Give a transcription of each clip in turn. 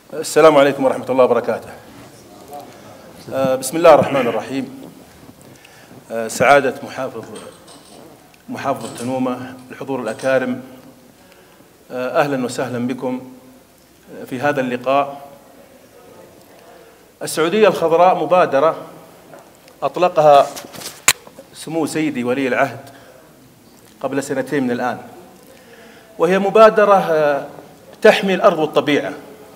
السلام عليكم ورحمة الله وبركاته. بسم الله الرحمن الرحيم. سعادة محافظ التنومة، الحضور الأكارم، أهلا وسهلا بكم في هذا اللقاء. السعودية الخضراء مبادرة أطلقها سمو سيدي ولي العهد قبل 2 من الآن، وهي مبادرة تحمي الأرض والطبيعة.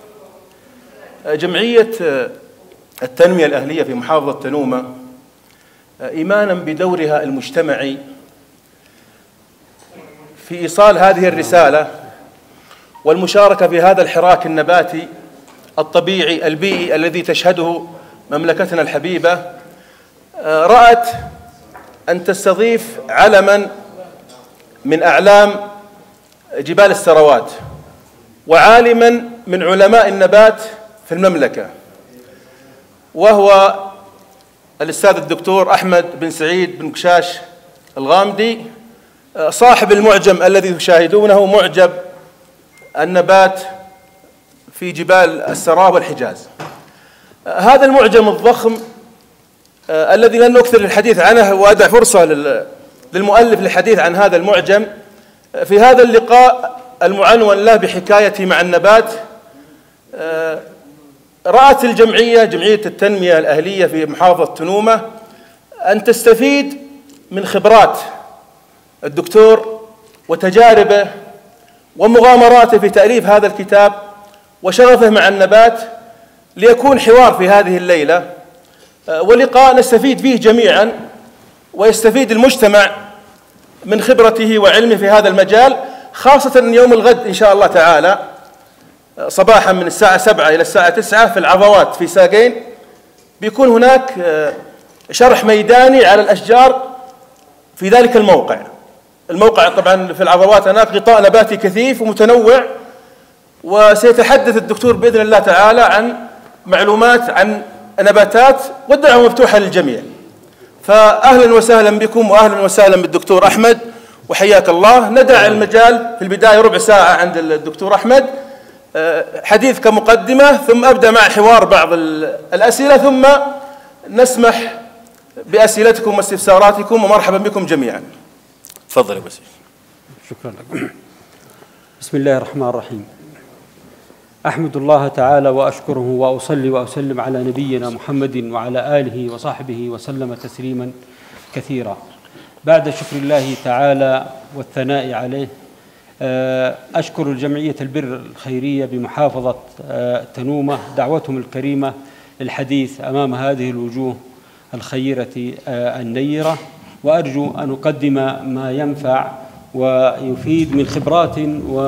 جمعية التنمية الأهلية في محافظة التنومة إيمانا بدورها المجتمعي في إيصال هذه الرسالة والمشاركة في هذا الحراك النباتي الطبيعي البيئي الذي تشهده مملكتنا الحبيبة، رأت أن تستضيف علما من أعلام جبال السروات وعالما من علماء النبات في المملكة، وهو الأستاذ الدكتور أحمد بن سعيد بن قشاش الغامدي، صاحب المعجم الذي تشاهدونه، معجم النبات في جبال السراء والحجاز. هذا المعجم الضخم الذي لن نكثر الحديث عنه وأدع فرصة للمؤلف للحديث عن هذا المعجم في هذا اللقاء المعنون له بحكايتي مع النبات. رأت جمعية التنمية الأهلية في محافظة التنومة أن تستفيد من خبرات الدكتور وتجاربه ومغامراته في تأليف هذا الكتاب وشغفه مع النبات، ليكون حوار في هذه الليلة ولقاء نستفيد فيه جميعا ويستفيد المجتمع من خبرته وعلمه في هذا المجال، خاصة يوم الغد إن شاء الله تعالى صباحا من الساعة 7 إلى الساعة 9 في العضوات في ساقين، بيكون هناك شرح ميداني على الأشجار في ذلك الموقع طبعا في العضوات هناك غطاء نباتي كثيف ومتنوع، وسيتحدث الدكتور بإذن الله تعالى عن معلومات عن نباتات، والدعوة مفتوحة للجميع. فأهلا وسهلا بكم وأهلا وسهلا بالدكتور أحمد وحياك الله. ندع المجال في البداية ربع ساعة عند الدكتور أحمد حديث كمقدمة، ثم أبدأ مع حوار بعض الأسئلة، ثم نسمح بأسئلتكم واستفساراتكم، ومرحبا بكم جميعا. تفضل يا بسيط. شكرا لكم. بسم الله الرحمن الرحيم. أحمد الله تعالى وأشكره وأصلي وأسلم على نبينا محمد وعلى آله وصحبه وسلم تسليما كثيرا. بعد شكر الله تعالى والثناء عليه، أشكر الجمعية البر الخيرية بمحافظة التنومة دعوتهم الكريمة للحديث أمام هذه الوجوه الخيرة النيرة، وأرجو أن أقدم ما ينفع ويفيد من خبرات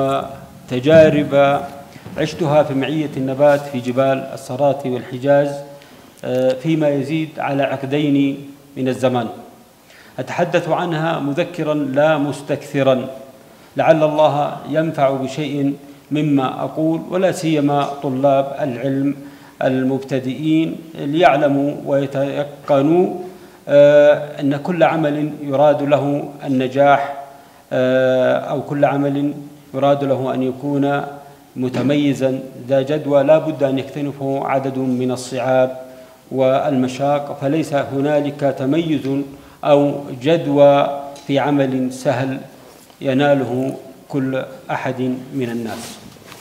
وتجارب عشتها في معية النبات في جبال السرات والحجاز فيما يزيد على عقدين من الزمان. أتحدث عنها مذكرا لا مستكثرا، لعل الله ينفع بشيء مما أقول، ولا سيما طلاب العلم المبتدئين ليعلموا ويتيقنوا أن كل عمل يراد له النجاح أو كل عمل يراد له أن يكون متميزا ذا جدوى لا بد أن يكتنفه عدد من الصعاب والمشاق، فليس هنالك تميز أو جدوى في عمل سهل يناله كل أحد من الناس.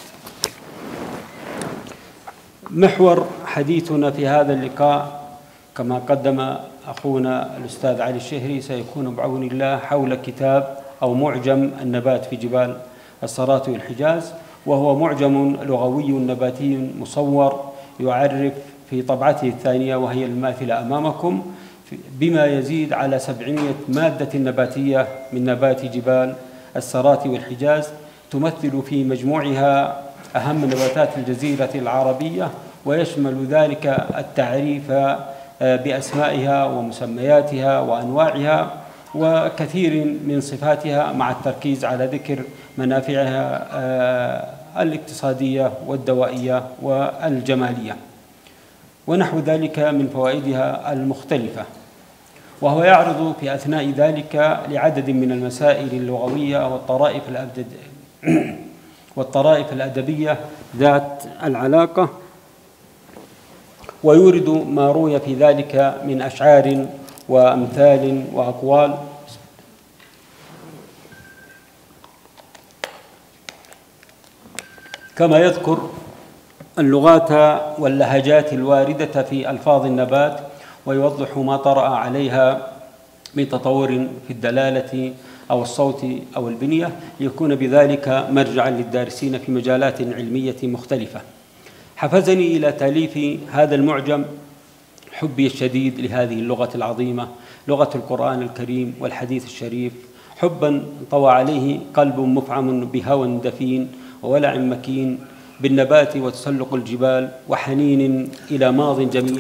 محور حديثنا في هذا اللقاء كما قدم أخونا الأستاذ علي الشهري سيكون بعون الله حول كتاب أو معجم النبات في جبال السرات والحجاز، وهو معجم لغوي نباتي مصور يعرف في طبعته الثانية وهي الماثلة أمامكم بما يزيد على 700 مادة نباتية من نبات جبال السرات والحجاز، تمثل في مجموعها أهم نباتات الجزيرة العربية، ويشمل ذلك التعريف بأسمائها ومسمياتها وأنواعها وكثير من صفاتها، مع التركيز على ذكر منافعها الاقتصادية والدوائية والجمالية ونحو ذلك من فوائدها المختلفة. وهو يعرض في أثناء ذلك لعدد من المسائل اللغوية والطرائف والطرائف الأدبية ذات العلاقة، ويورد ما روي في ذلك من أشعار وأمثال وأقوال. كما يذكر اللغات واللهجات الواردة في ألفاظ النبات، ويوضح ما طرأ عليها من تطور في الدلالة أو الصوت أو البنية، ليكون بذلك مرجعا للدارسين في مجالات علمية مختلفة. حفزني إلى تأليف هذا المعجم حبي الشديد لهذه اللغة العظيمة، لغة القرآن الكريم والحديث الشريف، حبا طوى عليه قلب مفعم بهوى دفين وولع مكين بالنبات وتسلق الجبال، وحنين إلى ماض جميل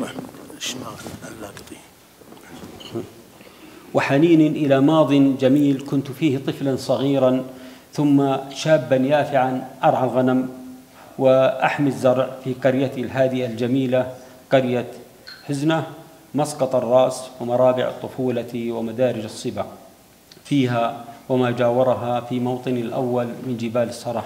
كنت فيه طفلا صغيرا ثم شابا يافعا أرعى الغنم وأحمي الزرع في قريتي الهادئة الجميلة قرية حزنة، مسقط الرأس ومرابع الطفولة ومدارج الصبا فيها وما جاورها في موطن الأول من جبال الصرح.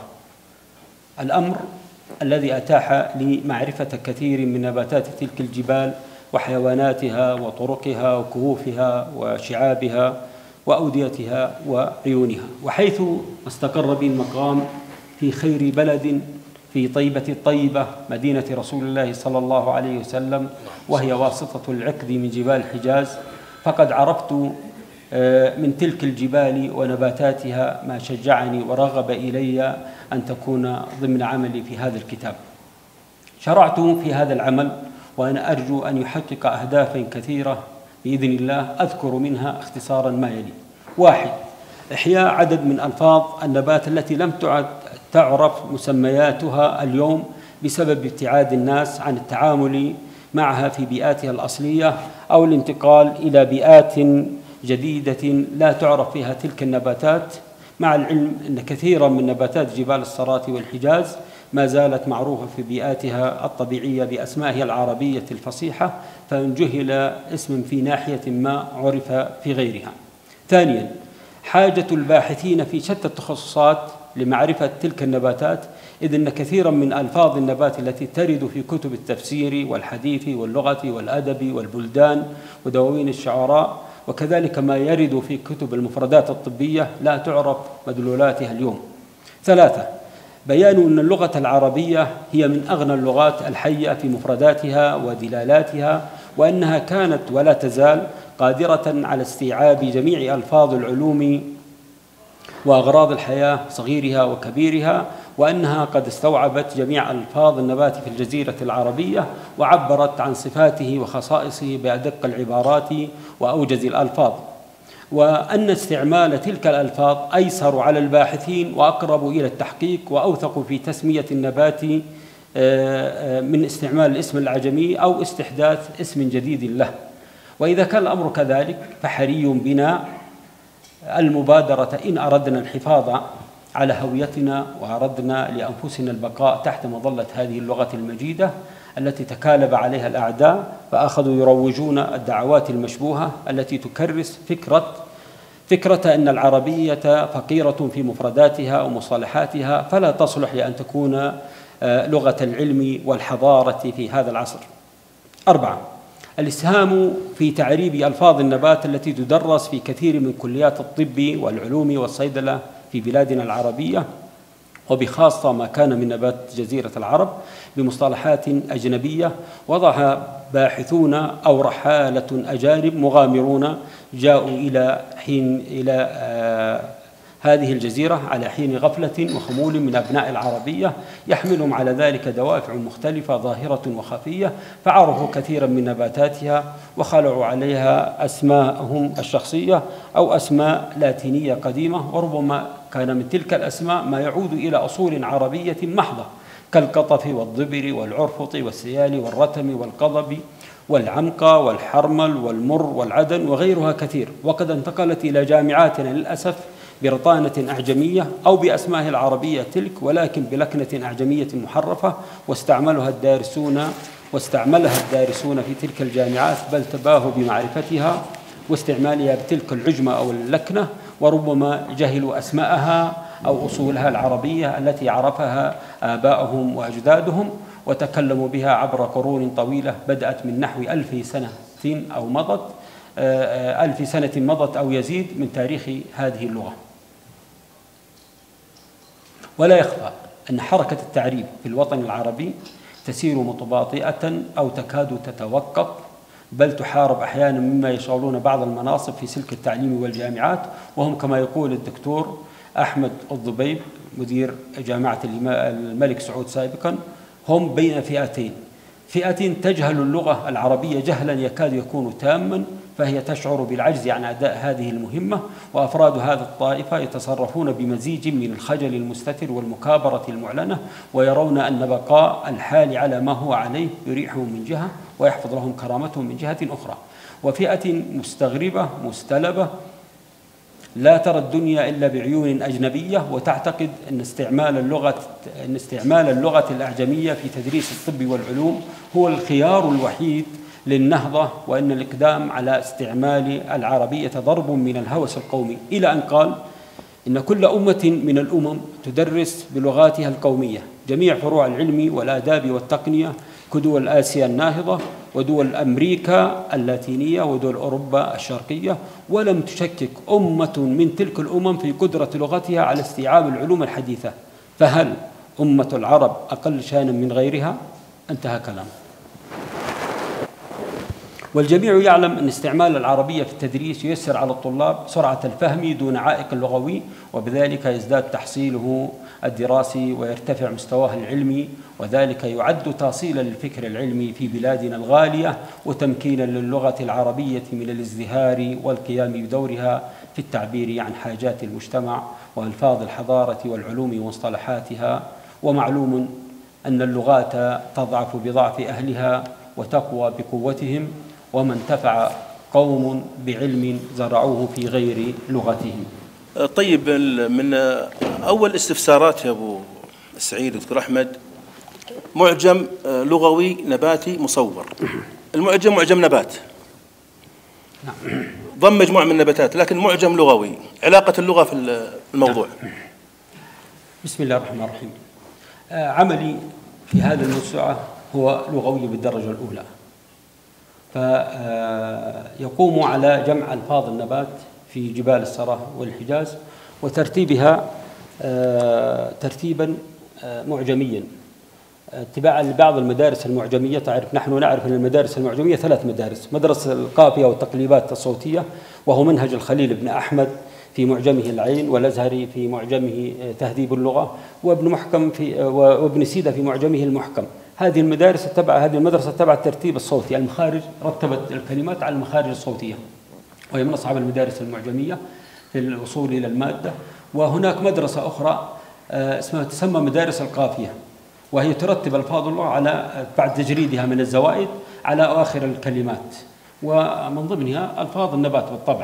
الأمر الذي أتاح لي معرفة كثير من نباتات تلك الجبال وحيواناتها وطرقها وكهوفها وشعابها وأوديتها وعيونها، وحيث استقر بي المقام في خير بلد في طيبة الطيبة مدينة رسول الله صلى الله عليه وسلم، وهي واسطة العقد من جبال الحجاز، فقد عرفت من تلك الجبال ونباتاتها ما شجعني ورغب إلي أن تكون ضمن عملي في هذا الكتاب. شرعت في هذا العمل وأنا أرجو أن يحقق أهدافا كثيرة بإذن الله، أذكر منها اختصارا ما يلي: 1. إحياء عدد من ألفاظ النبات التي لم تعرف مسمياتها اليوم بسبب ابتعاد الناس عن التعامل معها في بيئاتها الأصلية أو الانتقال إلى بيئات جديدة لا تعرف فيها تلك النباتات، مع العلم أن كثيرا من نباتات جبال الصرات والحجاز ما زالت معروفة في بيئاتها الطبيعية بأسمائها العربية الفصيحة، فإن جهل اسم في ناحية ما عرف في غيرها. 2. حاجة الباحثين في شتى التخصصات لمعرفة تلك النباتات، إذ أن كثيرا من ألفاظ النبات التي ترد في كتب التفسير والحديث واللغة والأدب والبلدان ودواوين الشعراء، وكذلك ما يرد في كتب المفردات الطبية، لا تعرف مدلولاتها اليوم. 3. بيان أن اللغة العربية هي من أغنى اللغات الحية في مفرداتها ودلالاتها، وأنها كانت ولا تزال قادرة على استيعاب جميع ألفاظ العلوم وأغراض الحياة صغيرها وكبيرها، وأنها قد استوعبت جميع ألفاظ النبات في الجزيرة العربية وعبرت عن صفاته وخصائصه بأدق العبارات وأوجز الألفاظ، وأن استعمال تلك الألفاظ أيسر على الباحثين وأقرب إلى التحقيق وأوثق في تسمية النبات من استعمال الاسم الأعجمي أو استحداث اسم جديد له. وإذا كان الأمر كذلك فحري بنا المبادرة إن أردنا الحفاظ على هويتنا وأردنا لأنفسنا البقاء تحت مظلة هذه اللغة المجيدة التي تكالب عليها الأعداء، فأخذوا يروجون الدعوات المشبوهة التي تكرس فكرة أن العربية فقيرة في مفرداتها ومصطلحاتها، فلا تصلح لأن تكون لغة العلم والحضارة في هذا العصر. 4. الإسهام في تعريب ألفاظ النبات التي تدرس في كثير من كليات الطب والعلوم والصيدلة في بلادنا العربية، وبخاصة ما كان من نبات جزيرة العرب بمصطلحات أجنبية وضع باحثون أو رحالة أجانب مغامرون جاءوا إلى هذه الجزيرة على حين غفلة وخمول من أبناء العربية، يحملهم على ذلك دوافع مختلفة ظاهرة وخفية، فعرفوا كثيرا من نباتاتها وخلعوا عليها أسماءهم الشخصية أو أسماء لاتينية قديمة، وربما كان من تلك الأسماء ما يعود إلى أصول عربية محضة كالقطف والضبر والعرفط والسيال والرتم والقضب والعنقى والحرمل والمر والعدن وغيرها كثير، وقد انتقلت إلى جامعاتنا للأسف برطانة أعجمية أو بأسمائها العربية تلك، ولكن بلكنة أعجمية محرفة، واستعملها الدارسون في تلك الجامعات، بل تباهوا بمعرفتها واستعمالها بتلك العجمة أو اللكنة، وربما جهلوا أسماءها أو أصولها العربية التي عرفها آباؤهم وأجدادهم وتكلموا بها عبر قرون طويلة بدأت من نحو 1000 سنة أو مضت 1000 سنة مضت أو يزيد من تاريخ هذه اللغة. ولا يخفى أن حركة التعريب في الوطن العربي تسير متباطئة أو تكاد تتوقف، بل تحارب أحيانا مما يشغلون بعض المناصب في سلك التعليم والجامعات، وهم كما يقول الدكتور أحمد الضبيب مدير جامعة الملك سعود سابقا، هم بين فئتين: فئة تجهل اللغة العربية جهلا يكاد يكون تاما، فهي تشعر بالعجز عن أداء هذه المهمة، وأفراد هذه الطائفة يتصرفون بمزيج من الخجل المستتر والمكابرة المعلنة، ويرون أن بقاء الحال على ما هو عليه يريحهم من جهة ويحفظ لهم كرامتهم من جهة أخرى. وفئة مستغربة مستلبة لا ترى الدنيا إلا بعيون أجنبية، وتعتقد أن استعمال اللغة الأعجمية في تدريس الطب والعلوم هو الخيار الوحيد للنهضة، وأن الإقدام على استعمال العربية ضرب من الهوس القومي، إلى أن قال إن كل أمة من الأمم تدرس بلغاتها القومية جميع فروع العلم والآداب والتقنية كدول آسيا الناهضة ودول أمريكا اللاتينية ودول أوروبا الشرقية، ولم تشكك أمة من تلك الأمم في قدرة لغتها على استيعاب العلوم الحديثة، فهل أمة العرب أقل شأنا من غيرها؟ انتهى كلامه. والجميع يعلم أن استعمال العربية في التدريس ييسر على الطلاب سرعة الفهم دون عائق لغوي، وبذلك يزداد تحصيله الدراسي ويرتفع مستواه العلمي، وذلك يعد تأصيلا للفكر العلمي في بلادنا الغالية، وتمكينا للغة العربية من الازدهار والقيام بدورها في التعبير عن حاجات المجتمع وألفاظ الحضارة والعلوم ومصطلحاتها. ومعلوم أن اللغات تضعف بضعف أهلها وتقوى بقوتهم، وما انتفع قوم بعلم زرعوه في غير لغتهم. طيب، من أول استفسارات يا أبو سعيد دكتور أحمد، معجم لغوي نباتي مصور. المعجم معجم نبات، نعم، ضم مجموعة من النباتات، لكن معجم لغوي، علاقة اللغة في الموضوع. بسم الله الرحمن الرحيم. عملي في هذه الموسوعة هو لغوي بالدرجة الأولى، فيقوم على جمع ألفاظ النبات في جبال السرة والحجاز وترتيبها ترتيبا معجميا اتباعا لبعض المدارس المعجمية. نحن نعرف أن المدارس المعجمية 3 مدارس: مدرسة القافية والتقليبات الصوتية، وهو منهج الخليل بن أحمد في معجمه العين، والأزهري في معجمه تهذيب اللغة، وابن سيدة في معجمه المحكم. هذه المدرسة تبع الترتيب الصوتي، المخارج رتبت الكلمات على المخارج الصوتية، وهي من أصعب المدارس المعجمية في الوصول إلى المادة. وهناك مدرسة أخرى تسمى مدارس القافية، وهي ترتب ألفاظ اللغة على بعد تجريدها من الزوائد على أواخر الكلمات، ومن ضمنها ألفاظ النبات بالطبع،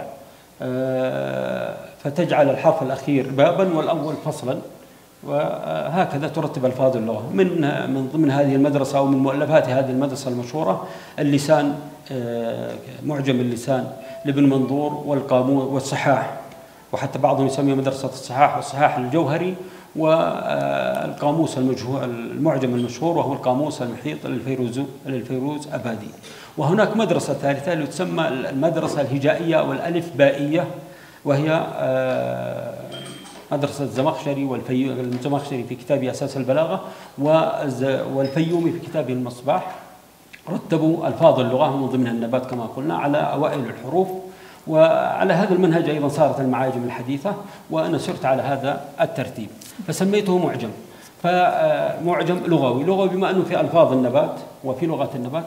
فتجعل الحرف الأخير بابا والأول فصلا، وهكذا ترتب ألفاظ اللغة. من ضمن هذه المدرسة أو من مؤلفات هذه المدرسة المشهورة اللسان، معجم اللسان لابن منظور، والقاموس والصحاح، وحتى بعضهم يسميه مدرسة الصحاح والصحاح الجوهري، والقاموس المعجم المشهور وهو القاموس المحيط للفيروز أبادي. وهناك مدرسة ثالثة اللي تسمى المدرسة الهجائية والألف بائية، وهي مدرسة الزمخشري والزمخشري في كتابه أساس البلاغة، والفيومي في كتابه المصباح. رتبوا ألفاظ اللغة من ضمنها النبات كما قلنا على أوائل الحروف، وعلى هذا المنهج أيضا صارت المعاجم الحديثة، وأنا سرت على هذا الترتيب فسميته معجم. فمعجم لغوي بما أنه في ألفاظ النبات وفي لغة النبات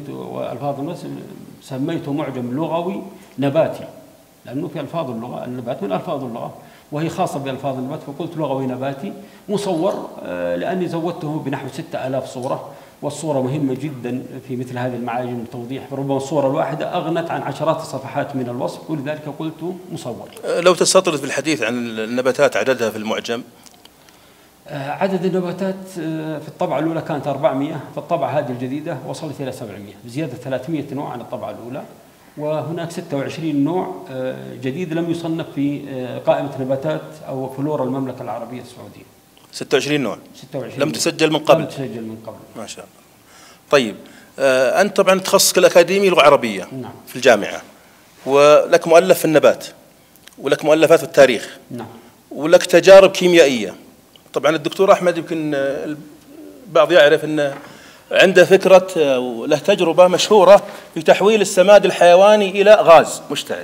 سميته معجم لغوي نباتي، لأنه في ألفاظ اللغة، النبات من ألفاظ اللغة وهي خاصة بألفاظ النبات، فقلت لغوي نباتي مصور، لأني زودته بنحو 6000 صورة، والصورة مهمة جدا في مثل هذه المعاجم للتوضيح، ربما الصورة الواحدة أغنت عن عشرات الصفحات من الوصف، ولذلك قلت مصور. لو تستطرد في الحديث عن النباتات عددها في المعجم. عدد النباتات في الطبعة الأولى كانت 400، في الطبعة هذه الجديدة وصلت إلى 700، بزيادة 300 نوع عن الطبعة الأولى. وهناك 26 نوع جديد لم يصنف في قائمة نباتات أو فلورا المملكة العربية السعودية. 26 نوع 26 لم تسجل من قبل. لم تسجل من قبل. ما شاء الله. طيب أنت طبعا تخصصك الأكاديمي لغة عربية. نعم. في الجامعة، ولك مؤلف في النبات، ولك مؤلفات في التاريخ. نعم. ولك تجارب كيميائية. طبعا الدكتور أحمد يمكن البعض يعرف أنه عنده فكرة وله تجربة مشهورة في تحويل السماد الحيواني إلى غاز مشتعل.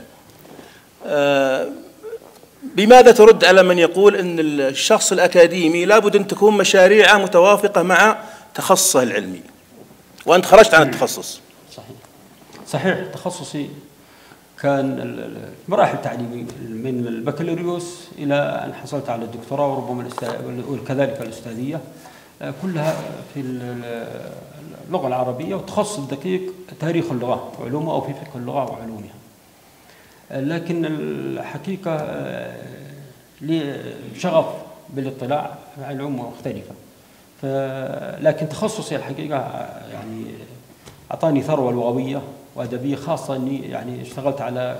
بماذا ترد على من يقول أن الشخص الأكاديمي لابد أن تكون مشاريعه متوافقة مع تخصصه العلمي، وأنت خرجت عن التخصص؟ صحيح. تخصصي كان مراحل تعليمي من البكالوريوس إلى أن حصلت على الدكتوراه وربما وكذلك الأستاذية، كلها في اللغة العربية، وتخصص الدقيق تاريخ اللغة وعلومها أو في فقه اللغة وعلومها. لكن الحقيقة لي شغف بالاطلاع على علوم مختلفة، لكن تخصصي الحقيقة يعني أعطاني ثروة لغوية وأدبية، خاصة أني يعني اشتغلت على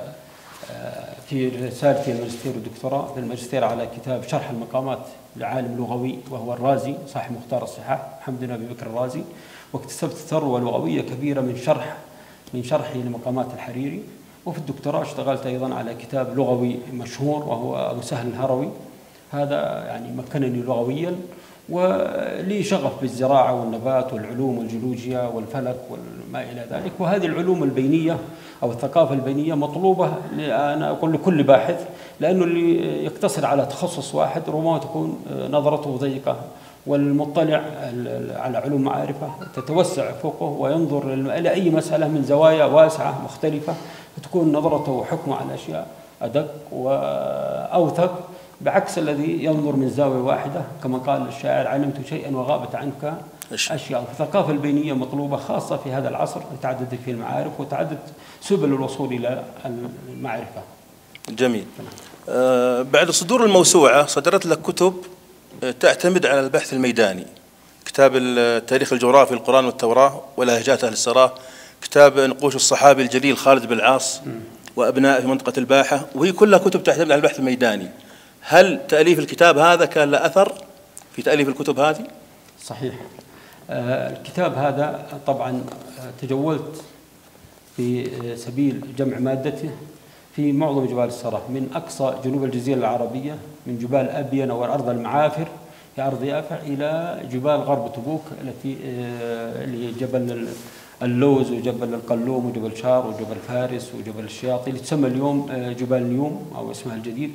في رسالتي الماجستير والدكتوراه في الماجستير على كتاب شرح المقامات لعالم لغوي وهو الرازي صاحب مختار الصحاح محمد بن أبي بكر الرازي، واكتسبت ثروة لغوية كبيرة من شرحي لمقامات الحريري. وفي الدكتوراه اشتغلت أيضا على كتاب لغوي مشهور وهو أبو سهل الهروي، هذا يعني مكنني لغويا، ولي شغف بالزراعة والنبات والعلوم والجيولوجيا والفلك وما إلى ذلك. وهذه العلوم البينية أو الثقافة البينية مطلوبة، أنا أقول لكل باحث، لأنه اللي يقتصر على تخصص واحد ربما تكون نظرته ضيقة، والمطلع على علوم معارفه تتوسع فوقه وينظر إلى أي مسألة من زوايا واسعة مختلفة، فتكون نظرته وحكمه على أشياء أدق وأوثق، بعكس الذي ينظر من زاوية واحدة. كما قال الشاعر: علمت شيئا وغابت عنك أشياء. الثقافة البينية مطلوبة خاصة في هذا العصر، تعددت فيه المعارف وتعدد سبل الوصول إلى المعرفة. جميل. بعد صدور الموسوعة صدرت لك كتب تعتمد على البحث الميداني، كتاب التاريخ الجغرافي القرآن والتوراة ولهجات أهل السراء، كتاب نقوش الصحابي الجليل خالد بن العاص وأبناء في منطقة الباحة، وهي كلها كتب تعتمد على البحث الميداني. هل تأليف الكتاب هذا كان له أثر في تأليف الكتب هذه؟ صحيح. الكتاب هذا طبعا تجولت في سبيل جمع مادته في معظم جبال السراء، من أقصى جنوب الجزيرة العربية، من جبال أبين والأرض المعافر في أرض يافع إلى جبال غرب تبوك التي اللي جبل اللوز وجبل القلوم وجبل شار وجبل فارس وجبل الشياطي اللي تسمى اليوم جبال نيوم أو اسمها الجديد.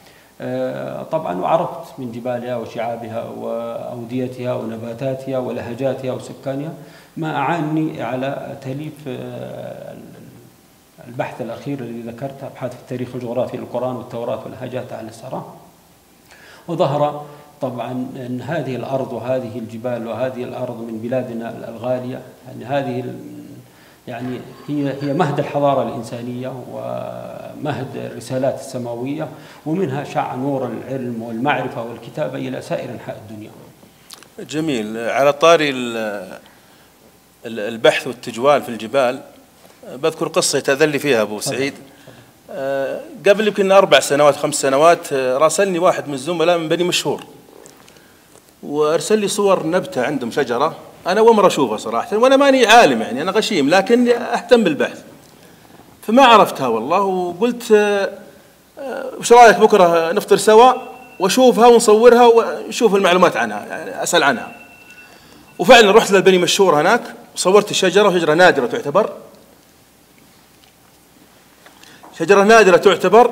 طبعا وعرفت من جبالها وشعابها وأوديتها ونباتاتها ولهجاتها وسكانها ما أعانني على تأليف البحث الأخير الذي ذكرته، أبحاث في التاريخ الجغرافي للقرآن والتوراة ولهجات أهل السراء. وظهر طبعا أن هذه الأرض وهذه الجبال وهذه الأرض من بلادنا الغالية، أن هذه يعني هي مهد الحضارة الإنسانية ومهد الرسالات السماوية، ومنها شع نور العلم والمعرفة والكتابة إلى سائر أنحاء الدنيا. جميل. على طاري البحث والتجوال في الجبال، بذكر قصة يتأذن فيها أبو سعيد. قبل يمكن 4 سنوات 5 سنوات راسلني واحد من الزملاء من بني مشهور، وأرسل لي صور نبتة عندهم شجرة، أنا أول مرة أشوفها صراحة، وأنا ماني عالم يعني، أنا غشيم لكن أهتم بالبحث، فما عرفتها والله، وقلت وش رأيك بكرة نفطر سوا وأشوفها ونصورها ونشوف المعلومات عنها، يعني أسأل عنها. وفعلا رحت للبني مشهور هناك وصورت الشجرة، وشجرة نادرة تعتبر، شجرة نادرة تعتبر،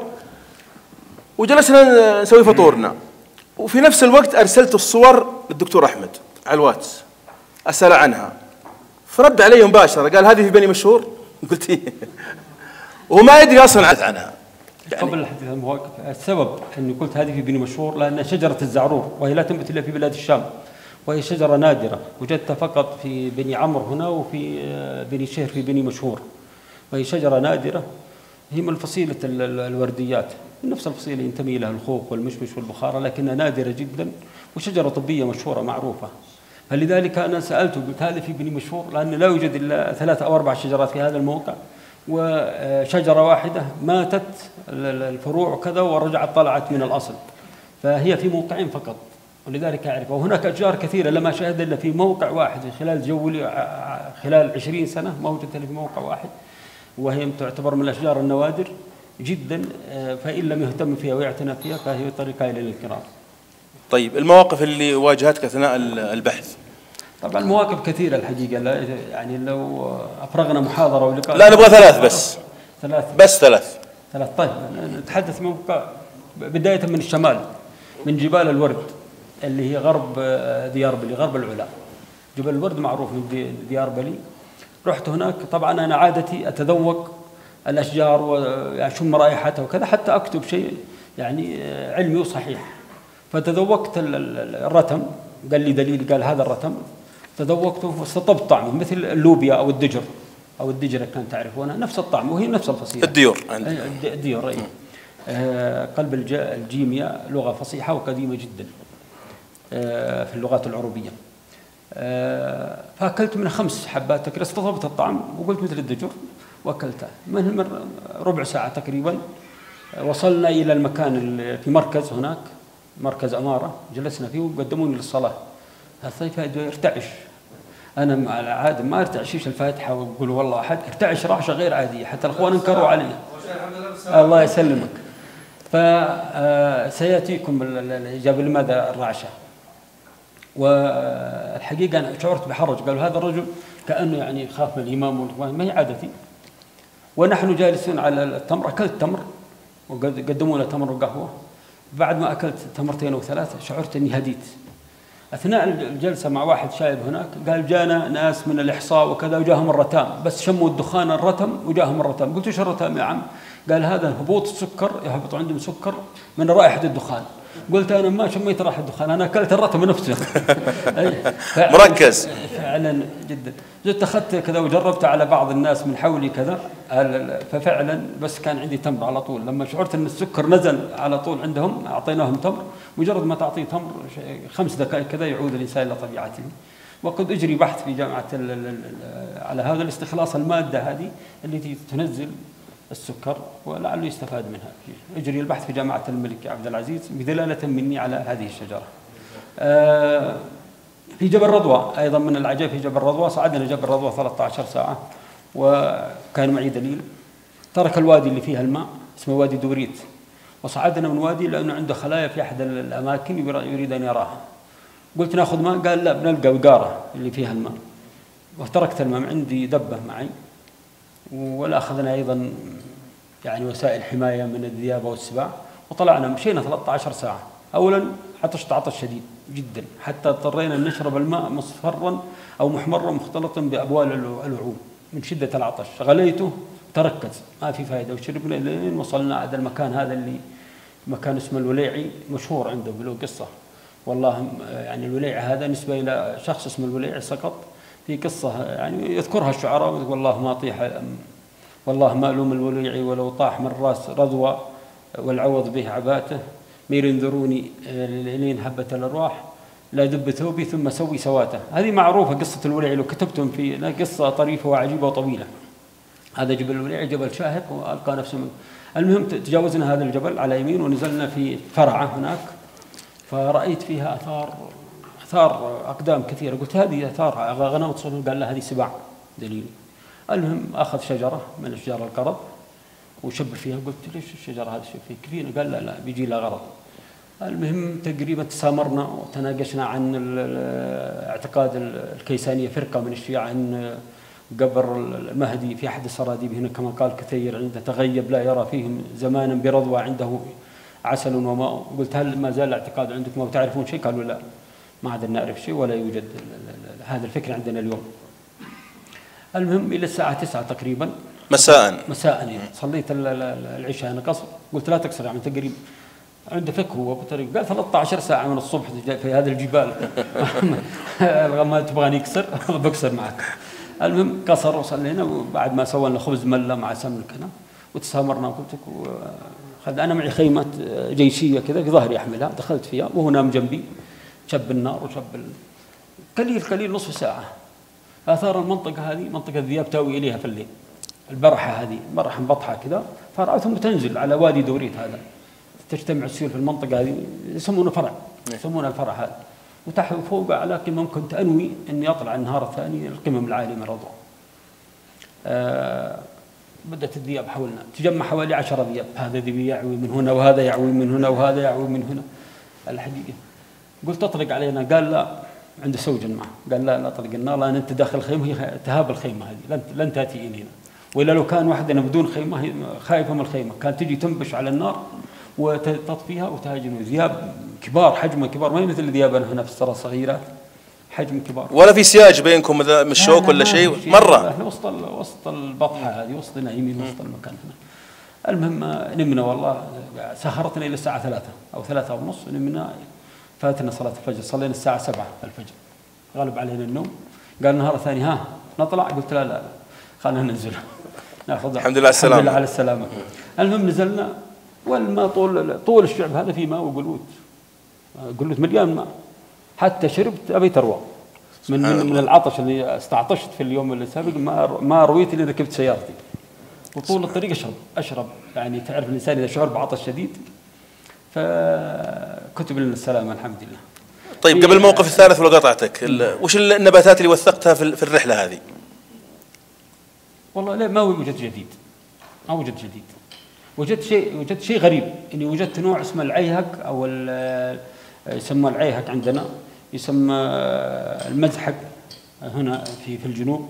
وجلسنا نسوي فطورنا، وفي نفس الوقت أرسلت الصور للدكتور أحمد على الواتس أسأل عنها، فرد علي مباشرة قال هذه في بني مشهور؟ قلت إيه، وهو ما يدري أصلا عنها. يعني قبل الحديث عن المواقف، السبب أني قلت هذه في بني مشهور لأن شجرة الزعرور وهي لا تنبت إلا في بلاد الشام، وهي شجرة نادرة وجدتها فقط في بني عمرو هنا وفي بني شهر في بني مشهور، وهي شجرة نادرة، هي من فصيلة الورديات، من نفس الفصيلة ينتمي لها الخوخ والمشمش والبخارة، لكنها نادرة جدا وشجرة طبية مشهورة معروفة. فلذلك أنا سألته قلت هذا في بني مشهور، لأن لا يوجد إلا 3 أو 4 شجرات في هذا الموقع، وشجرة واحدة ماتت الفروع وكذا ورجعت طلعت من الأصل، فهي في موقعين فقط، ولذلك أعرف. وهناك أشجار كثيرة لما شاهد إلا في موقع واحد في خلال خلال 20 سنة موجودة في موقع واحد، وهي تعتبر من الأشجار النوادر جدا، فإن لم يهتم فيها ويعتنى فيها فهي طريقة إلى الانقراض. طيب المواقف اللي واجهتك أثناء البحث؟ طبعا مواقف كثيرة الحقيقة، يعني لو أفرغنا محاضرة ولقاء لا نبغى ثلاث بس. ثلاث. طيب نتحدث من بداية من الشمال، من جبال الورد اللي هي غرب دياربلي، غرب العلا. جبل الورد معروف من دياربلي. رحت هناك، طبعا أنا عادتي أتذوق الأشجار وأشم رائحتها وكذا حتى أكتب شيء يعني علمي وصحيح. فتذوقت الرتم، قال لي دليل، قال هذا الرتم، تذوقته واستطبت طعمه مثل اللوبيا أو الدجر أو الدجرة كان تعرفونها، نفس الطعم وهي نفس الفصيلة. الديور الديور أي. قلب الجيمياء لغة فصيحة وقديمة جدا في اللغات العربية. فأكلت من 5 حبات تقريبا، استطبت الطعم وقلت مثل الدجر وأكلته. من ربع ساعة تقريبا وصلنا إلى المكان في مركز هناك، مركز أمارة، جلسنا فيه وقدموني للصلاة. الصيف يرتعش، أنا مع العادة ما ارتعش الفاتحة وأقول والله أحد، ارتعش رعشة غير عادية حتى الأخوان انكروا علي. الله يسلمك. فسيأتيكم الإجابة لماذا الرعشة. والحقيقة أنا شعرت بحرج، قالوا هذا الرجل كأنه يعني خاف من الإمام، ما هي عادتي. ونحن جالسون على التمر، أكلت تمر وقدموا لنا تمر وقهوة. بعد ما أكلت تمرتين أو 3 شعرت أني هديت. أثناء الجلسة مع واحد شايب هناك قال جانا ناس من الإحصاء وكذا وجاهم الرتام، بس شموا الدخان الرتم وجاهم الرتام. قلت ايش الرتام يا عم؟ قال هذا هبوط السكر، يهبط عندهم سكر من رائحة الدخان. قلت أنا ما شميت رائحة الدخان، أنا أكلت الرتم نفسه. مركز فعلا جدا. جيت أخذت كذا وجربت على بعض الناس من حولي كذا، ففعلا بس كان عندي تمر على طول. لما شعرت أن السكر نزل على طول عندهم أعطيناهم تمر. مجرد ما تعطيه تمر 5 دقائق كذا يعود الإنسان إلى طبيعته. وقد أجري بحث في جامعة على هذا الاستخلاص المادة هذه التي تنزل السكر ولعله يستفاد منها. أجري البحث في جامعة الملك عبد العزيز بدلالة مني على هذه الشجرة. في جبل رضوى أيضا من العجائب، في جبل رضوى صعدنا جبل رضوى 13 ساعة وكان معي دليل. ترك الوادي اللي فيها الماء اسمه وادي دوريت، وصعدنا من وادي لأنه عنده خلايا في أحد الأماكن يريد أن يراها. قلت ناخذ ماء، قال لا بنلقى وقارة اللي فيها الماء. وتركت الماء، عندي دبة معي، ولا أخذنا أيضا يعني وسائل حماية من الذئاب والسباع، وطلعنا مشينا 13 ساعة. أولا عطشت عطش شديد جدا حتى اضطرينا أن نشرب الماء مصفرا أو محمرا مختلطا بأبوال الوعوم من شدة العطش. غليته تركز ما في فائدة، وشربنا لين وصلنا عند المكان هذا اللي مكان اسمه الوليعي، مشهور عنده له قصة والله. يعني الوليعي هذا نسبة إلى شخص اسمه الوليعي سقط، في قصة يعني يذكرها الشعراء، والله ما طيح، والله ما ألوم الوليعي ولو طاح من راس رضوى والعوض به عباته، مير انذروني لين هبت الأرواح لا دب ثوبي ثم سوي سواته. هذه معروفة قصة الوليعي، لو كتبتم في قصة طريفة وعجيبة وطويلة. هذا جبل الوليعي جبل شاهق وألقى نفسه من. المهم تجاوزنا هذا الجبل على يمين ونزلنا في فرعة هناك، فرأيت فيها آثار أقدام كثيرة. قلت هذه آثار غنم تصل، قال لا هذه سباع دليل. المهم أخذ شجرة من أشجار القرض وشبر فيها. قلت ليش الشجرة هذه فيه كفينا؟ قال لا بيجي لها غرض. المهم تقريبا تسامرنا وتناقشنا عن اعتقاد الكيسانية، فرقة من الشيعة، أن قبر المهدي في أحد السراديب هنا كما قال كثير، عنده تغيب لا يرى فيهم زمانا برضوى عنده عسل وماء. قلت هل ما زال الاعتقاد عندكم وتعرفون شيء؟ قالوا لا ما عاد نعرف شيء ولا يوجد هذا الفكر عندنا اليوم. المهم إلى الساعة 9 تقريبا مساء يعني صليت العشاء أنا قصر. قلت لا تقصر يعني تقريبا عنده فكر هو بطريق. قال 13 ساعة من الصبح في هذه الجبال ما تبغاني يكسر بكسر معك. المهم قصر وصلينا، وبعد ما سوينا خبز ملة مع سمن كذا وتسامرنا. قلت أنا معي خيمة جيشية كذا في ظهري أحملها، دخلت فيها وهو نام جنبي، شب النار وشب قليل نصف ساعة. آثار المنطقة هذه منطقة الذئاب تاوي إليها في الليل، البرحة هذه برحة بطحة كذا، فرأتهم تنزل على وادي دوريت هذا، تجتمع السيول في المنطقة هذه، يسمونه فرع، يسمونه الفرع هذا، وتحت فوق لكن ممكن تأنوي أني أطلع النهار الثاني القمم العالية من رضوان. بدأت الذئاب حولنا، تجمع حوالي 10 ذئاب، هذا ذئب يعوي من هنا وهذا يعوي من هنا وهذا يعوي من هنا. الحقيقة قلت أطلق علينا، قال لا، عنده سوجن معه، قال لا أطلق النار لأن أنت داخل الخيمة، هي تهاب الخيمة هذه، لن تأتي إلينا، وإلا لو كان واحدنا بدون خيمة خايفة من الخيمة كانت تجي تنبش على النار وتطفيها وتهاجم. ذئاب كبار، حجمها كبار، ما هي مثل ذئابنا هنا في السرى الصغيرة، حجم كبار. ولا في سياج بينكم من الشوك ولا شيء مرة؟ احنا وسط البطحة هذه، وسط نايمين وسط المكان هنا. المهم نمنا، والله سهرتنا إلى الساعة 3 أو 3:30، نمنا، فاتنا صلاة الفجر، صلينا الساعة 7 الفجر، غلب علينا النوم. قال النهار الثاني ها نطلع، قلت لا لا لا خلينا ننزل ناخذ. الحمد لله على السلامة. الحمد لله على السلامة. المهم نزلنا، والماء طول الشعب هذا في ماء وقلوت مليان ماء، حتى شربت أبي تروى من العطش اللي استعطشت في اليوم اللي سابق، ما رويت اللي ركبت سيارتي، وطول الطريق أشرب، يعني تعرف الإنسان إذا شعر بعطش شديد، فكتب لنا السلامة الحمد لله. طيب قبل الموقف الثالث ولا قطعتك، وش النباتات اللي وثقتها في الرحلة هذه؟ والله لا، ما وجدت جديد، ما وجدت جديد. وجدت شيء غريب، اني وجدت نوع اسمه العيهك، او يسمى العيهك عندنا، يسمى المزحق هنا في الجنوب.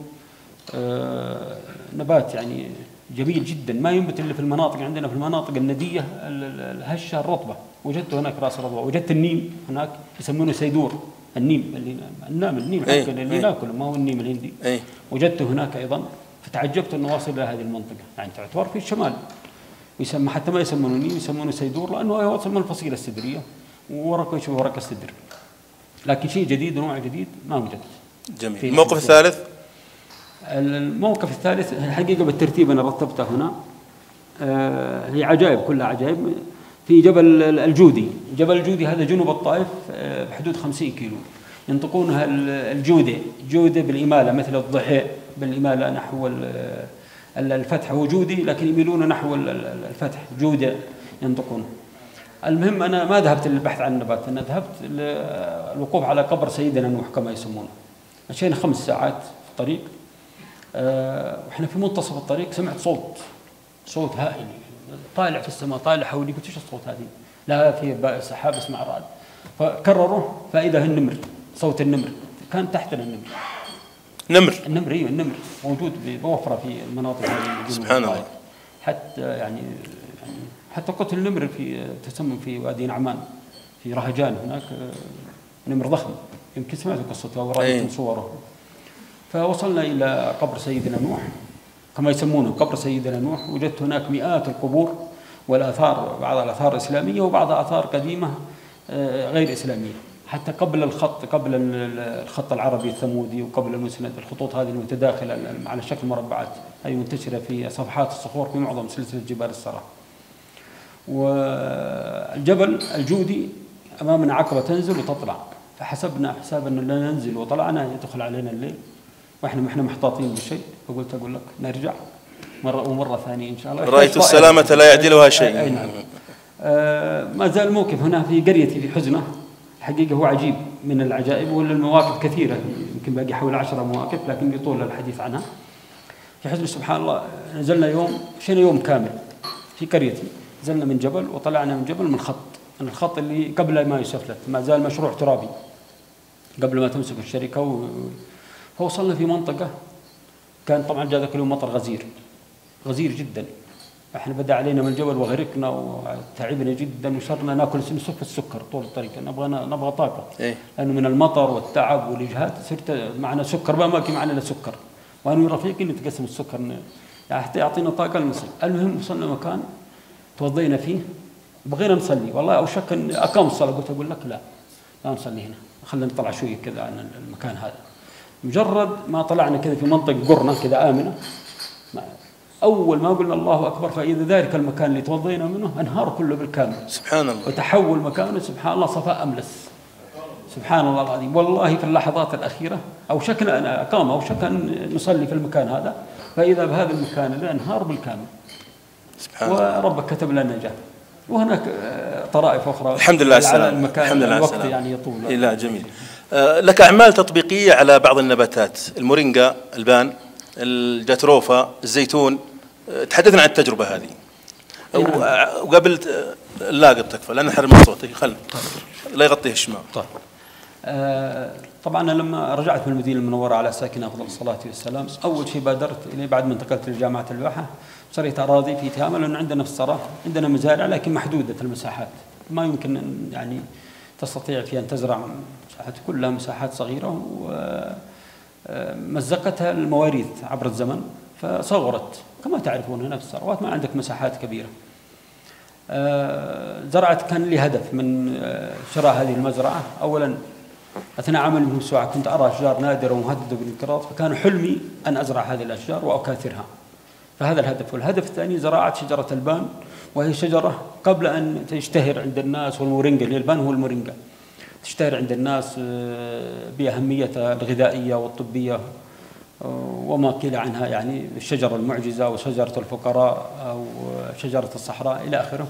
نبات يعني جميل جدا، ما ينبت الا في المناطق عندنا، في المناطق النديه الهشه الرطبه. وجدته هناك راس رطبه. وجدت النيم هناك يسمونه سيدور، النيم اللي النيم اللي ناكله، ما هو النيم الهندي. وجدته هناك ايضا، فتعجبت انه واصل الى هذه المنطقه، يعني تعتبر في الشمال. ويسمى حتى ما يسمونه نيم، يسمونه سيدور، لانه واصل من الفصيله السدريه، وورقه يشبه ورق السدر. لكن شيء جديد ونوع جديد ما وجد. جميل. الموقف الثالث؟ الموقف الثالث الحقيقه بالترتيب انا رتبته هنا، هي عجائب، كلها عجائب. في جبل الجودي. جبل الجودي هذا جنوب الطائف بحدود 50 كيلو، ينطقونها جودة بالإمالة، مثل الضحى بالإمالة نحو الفتح، هو جودي لكن يميلون نحو الفتح، جودة ينطقون. المهم أنا ما ذهبت للبحث عن النبات، أنا ذهبت للوقوف على قبر سيدنا نوح كما يسمونه. مشينا 5 ساعات في الطريق، وإحنا في منتصف الطريق سمعت صوت هائل طالع في السماء، طالع حولي، قلت ايش الصوت هذه؟ لا في سحاب اسمع رعد. فكرروا فاذا النمر، صوت النمر، كان تحتنا النمر ايوه، النمر موجود بوفره في المناطق هذه. سبحان الله. حتى قتل النمر في تسمم في وادي نعمان في رهجان، هناك نمر ضخم، يمكن سمعتوا قصته ورأيتم صوره. فوصلنا الى قبر سيدنا نوح كما يسمونه، قبر سيدنا نوح. وجدت هناك مئات القبور والآثار، بعض الآثار إسلامية وبعض آثار قديمة غير إسلامية، حتى قبل الخط العربي الثمودي وقبل المسند. الخطوط هذه المتداخلة على شكل مربعات، هي منتشرة في صفحات الصخور في معظم سلسلة جبال السرى. والجبل الجودي أمامنا عقبة تنزل وتطلع، فحسبنا حساب أنه لا ننزل وطلعنا يدخل علينا الليل واحنا محتاطين بشيء. فقلت اقول لك نرجع مره ثانيه ان شاء الله. رايت السلامه لا يعدلها شيء. أي نعم. ما زال الموقف هنا في قريتي في حزنه، حقيقه هو عجيب من العجائب، ولا المواقف كثيره، يمكن باقي حول 10 مواقف لكن يطول الحديث عنها. في حزن سبحان الله، نزلنا يوم كامل في قريتي، نزلنا من جبل وطلعنا من جبل من الخط اللي قبل ما يسفلت، ما زال مشروع ترابي قبل ما تمسك الشركه. فوصلنا في منطقة كان طبعا جاء ذاك اليوم مطر غزير جدا. احنا بدا علينا من الجبل وغرقنا وتعبنا جدا، وصرنا ناكل نصف السكر طول الطريق، نبغى طاقة. لأنه من المطر والتعب والإجهاد صرت معنا سكر، ما ماكي معنا الا سكر، وأنا ورفيقي نتقسم السكر يعني حتى يعطينا طاقة لنصل. المهم وصلنا مكان توضينا فيه، بغينا نصلي، والله أوشك أن أقام الصلاة، قلت أقول لك لا نصلي هنا، خلينا نطلع شوية كذا عن المكان هذا. مجرد ما طلعنا كذا في منطقة قرنة كذا آمنة، أول ما قلنا الله أكبر فإذا ذلك المكان اللي توضينا منه انهار كله بالكامل. سبحان الله. وتحول مكانه سبحان الله صفاء أملس، سبحان الله العظيم، والله في اللحظات الأخيرة أوشكنا أن أقام، أوشك أن نصلي في المكان هذا، فإذا بهذا المكان الانهار بالكامل. سبحان الله. وربك كتب لنا النجاة. وهناك طرائف أخرى الحمد لله على المكان. الحمد لله الوقت يعني يطول. لا جميل. لك أعمال تطبيقية على بعض النباتات، المورينجا، البان، الجاتروفا، الزيتون، تحدثنا عن التجربة هذه. وقبل اللاقط تكفى لأن حرم الصوت خل لا يغطيه الشماغ. طيب. طبعا لما رجعت من المدينة المنورة على ساكنة أفضل الصلاة والسلام، أول شيء بادرت إليه بعد ما انتقلت لجامعة الباحة، شريت أراضي في تهامة، لأن عندنا في الصراف عندنا مزارع لكن محدودة المساحات، ما يمكن يعني تستطيع في أن تزرع مساحات، كلها مساحات صغيرة، ومزقتها المواريث عبر الزمن فصغرت. كما تعرفون هنا في الثروات ما عندك مساحات كبيرة. زرعت كان لي هدف من شراء هذه المزرعة. أولا أثناء عملي في الموسوعة كنت أرى أشجار نادرة ومهددة بالانقراض، فكان حلمي أن أزرع هذه الأشجار وأكاثرها، فهذا الهدف. والهدف الثاني زراعة شجرة البان، وهي شجرة قبل أن تشتهر عند الناس، والمورينجا، البان هو المورينجا، تشتهر عند الناس بأهميتها الغذائية والطبية وما قيل عنها، يعني الشجرة المعجزة وشجرة الفقراء أو شجرة الصحراء إلى آخره.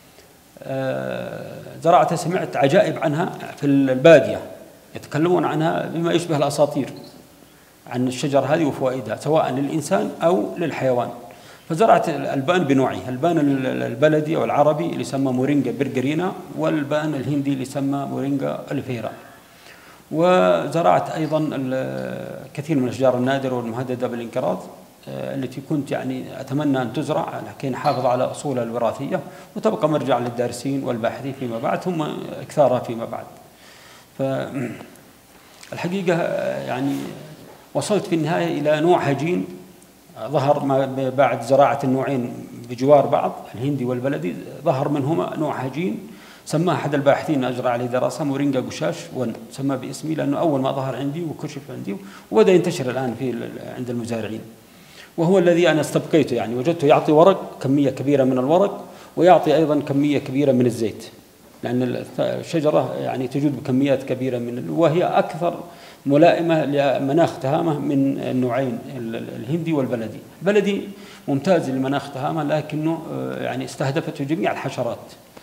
زراعتها سمعت عجائب عنها في البادية، يتكلمون عنها بما يشبه الأساطير عن الشجرة هذه وفوائدها سواء للإنسان أو للحيوان. فزرعت البان بنوعيه، البان البلدي أو العربي اللي يسمى مورينجا برجرينا، والبان الهندي اللي يسمى مورينجا أليفيرا. وزرعت أيضا الكثير من الأشجار النادرة والمهددة بالانقراض التي كنت يعني أتمنى أن تزرع لكي نحافظ على أصولها الوراثية وتبقى مرجع للدارسين والباحثين فيما بعد، ثم إكثارها فيما بعد. فالحقيقة يعني وصلت في النهاية إلى نوع هجين ظهر بعد زراعة النوعين بجوار بعض، الهندي والبلدي، ظهر منهما نوع هجين سماه أحد الباحثين أجرى عليه دراسة مورينجا قشاش ون، سماه باسمي لأنه أول ما ظهر عندي وكشف عندي وبدأ ينتشر الآن عند المزارعين، وهو الذي أنا استبقيته. يعني وجدته يعطي ورق، كمية كبيرة من الورق، ويعطي أيضا كمية كبيرة من الزيت، لأن الشجرة يعني تجود بكميات كبيرة وهي أكثر ملائمة لمناخ تهامة من النوعين الهندي والبلدي. البلدي ممتاز لمناخ تهامة لكنه يعني استهدفته جميع الحشرات،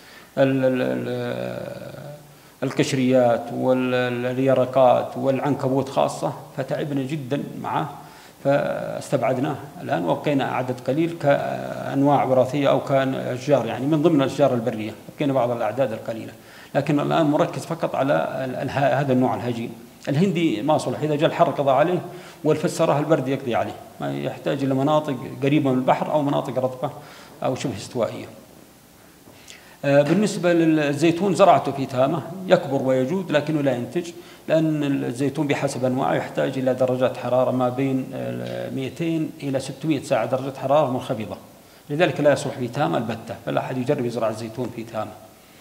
القشريات واليرقات والعنكبوت خاصة، فتعبنا جدا معه فاستبعدناه الآن، وبقينا عدد قليل كأنواع وراثية أو كأشجار يعني من ضمن الأشجار البرية، بقينا بعض الأعداد القليلة، لكن الآن مركز فقط على هذا النوع الهجين. الهندي ما صلح، إذا جاء الحر قضى عليه، والفسرة البرد يقضي عليه، ما يحتاج إلى مناطق قريبة من البحر أو مناطق رطبة أو شبه استوائية. بالنسبة للزيتون زرعته في تهامة، يكبر ويجود لكنه لا ينتج، لأن الزيتون بحسب أنواعه يحتاج إلى درجات حرارة ما بين 200 إلى 600 ساعة درجة حرارة منخفضة، لذلك لا يصلح في تهامة البتة، فلا أحد يجرب يزرع الزيتون في تهامة.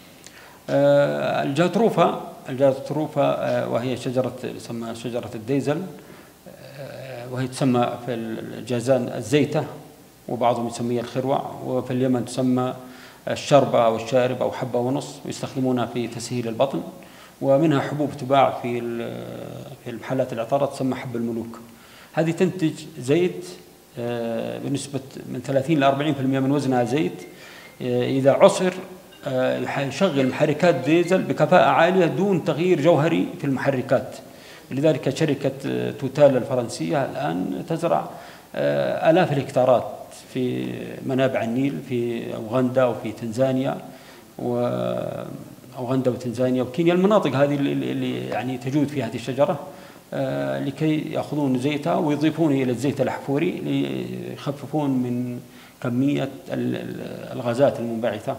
الجاتروفا وهي شجرة تسمى شجرة الديزل، وهي تسمى في الجازان الزيتة، وبعضهم يسميها الخروع، وفي اليمن تسمى الشربة أو الشارب أو حبة ونص، ويستخدمونها في تسهيل البطن، ومنها حبوب تباع في المحلات العطارة تسمى حب الملوك. هذه تنتج زيت بنسبة من 30 ل 40% من وزنها زيت، إذا عصر يشغل محركات ديزل بكفاءة عالية دون تغيير جوهري في المحركات. لذلك شركة توتال الفرنسية الآن تزرع آلاف الهكتارات في منابع النيل في أوغندا وفي تنزانيا أوغندا وتنزانيا وكينيا، المناطق هذه اللي يعني تجود فيها هذه الشجرة، لكي يأخذون زيتها ويضيفونه إلى الزيت الأحفوري ليخففون من كمية الغازات المنبعثة.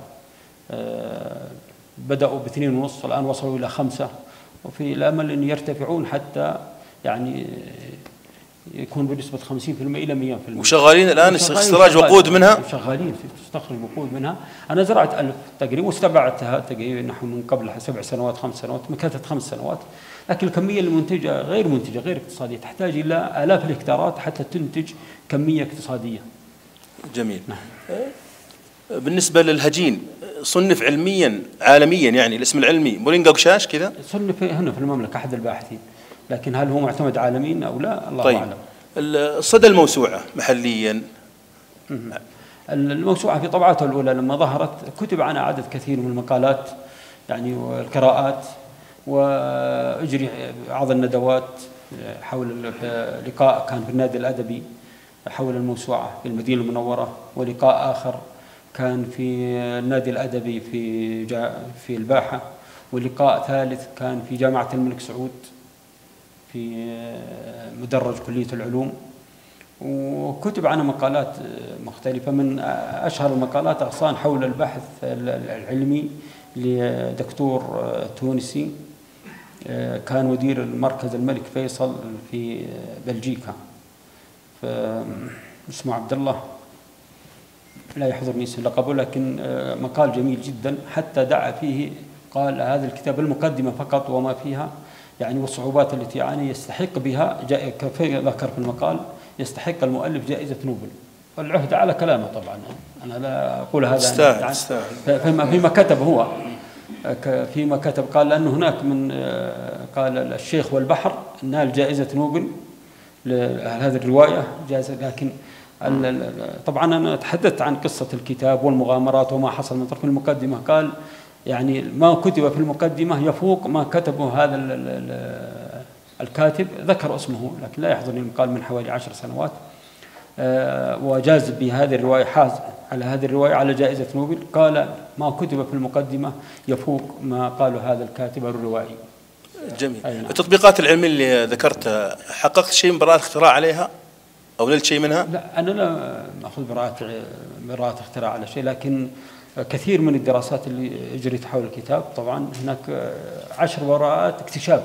بدأوا ب2.5، الآن وصلوا إلى 5، وفي الأمل أن يرتفعون حتى يعني يكون بنسبة 50% إلى 100%. وشغالين الآن استخراج وقود منها؟ شغالين في استخراج وقود منها. أنا زرعت 1000 تقريبا واستبعدتها تقريبا نحو من قبل 7 سنوات 5 سنوات، مكثت 5 سنوات، لكن الكمية المنتجة غير منتجة غير اقتصادية، تحتاج إلى آلاف الهكتارات حتى تنتج كمية اقتصادية. جميل. بالنسبة للهجين صنف علميا عالميا، يعني الاسم العلمي مورينجا قشاش كذا؟ صنف هنا في المملكة أحد الباحثين، لكن هل هو معتمد عالميا أو لا الله طيب. أعلم. صدى الموسوعة محليا؟ الموسوعة في طبعاتها الأولى لما ظهرت كتب عنها عدد كثير من المقالات يعني والقراءات، وأجري بعض الندوات حول لقاء كان في النادي الأدبي حول الموسوعة في المدينة المنورة، ولقاء آخر كان في النادي الأدبي في الباحة، ولقاء ثالث كان في جامعة الملك سعود في مدرج كلية العلوم، وكتب عنها مقالات مختلفة. من أشهر المقالات أغصان حول البحث العلمي لدكتور تونسي كان مدير المركز الملك فيصل في بلجيكا، اسمه عبد الله، لا يحضرني اسم لقبه، لكن مقال جميل جدا، حتى دعا فيه قال هذا الكتاب المقدمة فقط وما فيها يعني والصعوبات التي يعاني يستحق بها ذكر في المقال يستحق المؤلف جائزة نوبل، والعهد على كلامه طبعا، أنا لا أقول هذا يعني فيما كتب هو فيما كتب قال لأنه هناك من قال الشيخ والبحر نال جائزة نوبل لهذه الرواية جائزة، لكن طبعا أنا تحدثت عن قصة الكتاب والمغامرات وما حصل من طرف المقدمة، قال يعني ما كتب في المقدمة يفوق ما كتبه هذا الكاتب، ذكر اسمه لكن لا يحضرني المقال من حوالي 10 سنوات، وجاز بهذه الرواية حاز على هذه الرواية على جائزة نوبل، قال ما كتب في المقدمة يفوق ما قاله هذا الكاتب الروائي. جميل. التطبيقات العلمية اللي ذكرتها حققت شيء من براءة اختراع عليها أو نلت شيء منها؟ لا أنا لا أخذ براءة اختراع على شيء، لكن كثير من الدراسات اللي أجريت حول الكتاب طبعا هناك 10 براءات اكتشاف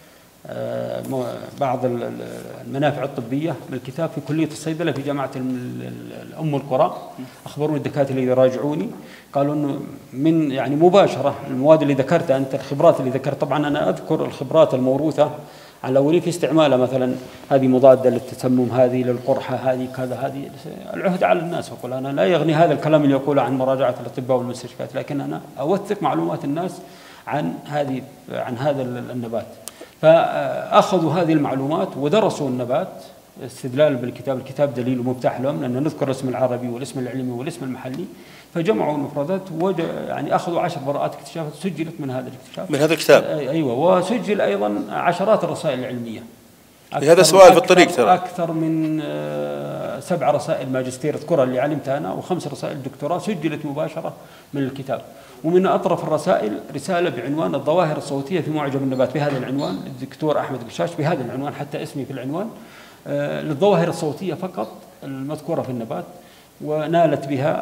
بعض المنافع الطبية للكتاب في كلية الصيدلة في جامعة أم القرى. أخبروني الدكاترة اللي يراجعوني قالوا أنه من يعني مباشرة المواد اللي ذكرتها أنت، الخبرات اللي ذكرت، طبعا أنا أذكر الخبرات الموروثة على الأولين في استعمالها، مثلا هذه مضادة للتسمم، هذه للقرحة، هذه كذا، هذه العهد على الناس. أقول أنا لا يغني هذا الكلام اللي يقوله عن مراجعة الأطباء والمستشفيات، لكن أنا أوثق معلومات الناس عن هذا النبات. فأخذوا هذه المعلومات ودرسوا النبات استدلال بالكتاب، الكتاب دليل ومفتاح لهم، لأن نذكر الاسم العربي والاسم العلمي والاسم المحلي، فجمعوا المفردات يعني أخذوا 10 براءات اكتشافات سجلت من هذا الاكتشاف، من هذا الكتاب. أيوة، وسجل أيضا عشرات الرسائل العلمية. هذا سؤال في الطريق ترى. أكثر من 7 رسائل ماجستير اذكرها اللي علمتها أنا، و5 رسائل دكتوراه سجلت مباشرة من الكتاب. ومن أطرف الرسائل رسالة بعنوان الظواهر الصوتية في معجم النبات بهذا العنوان، الدكتور أحمد قشاش بهذا العنوان، حتى اسمي في العنوان، للظواهر الصوتية فقط المذكورة في النبات، ونالت بها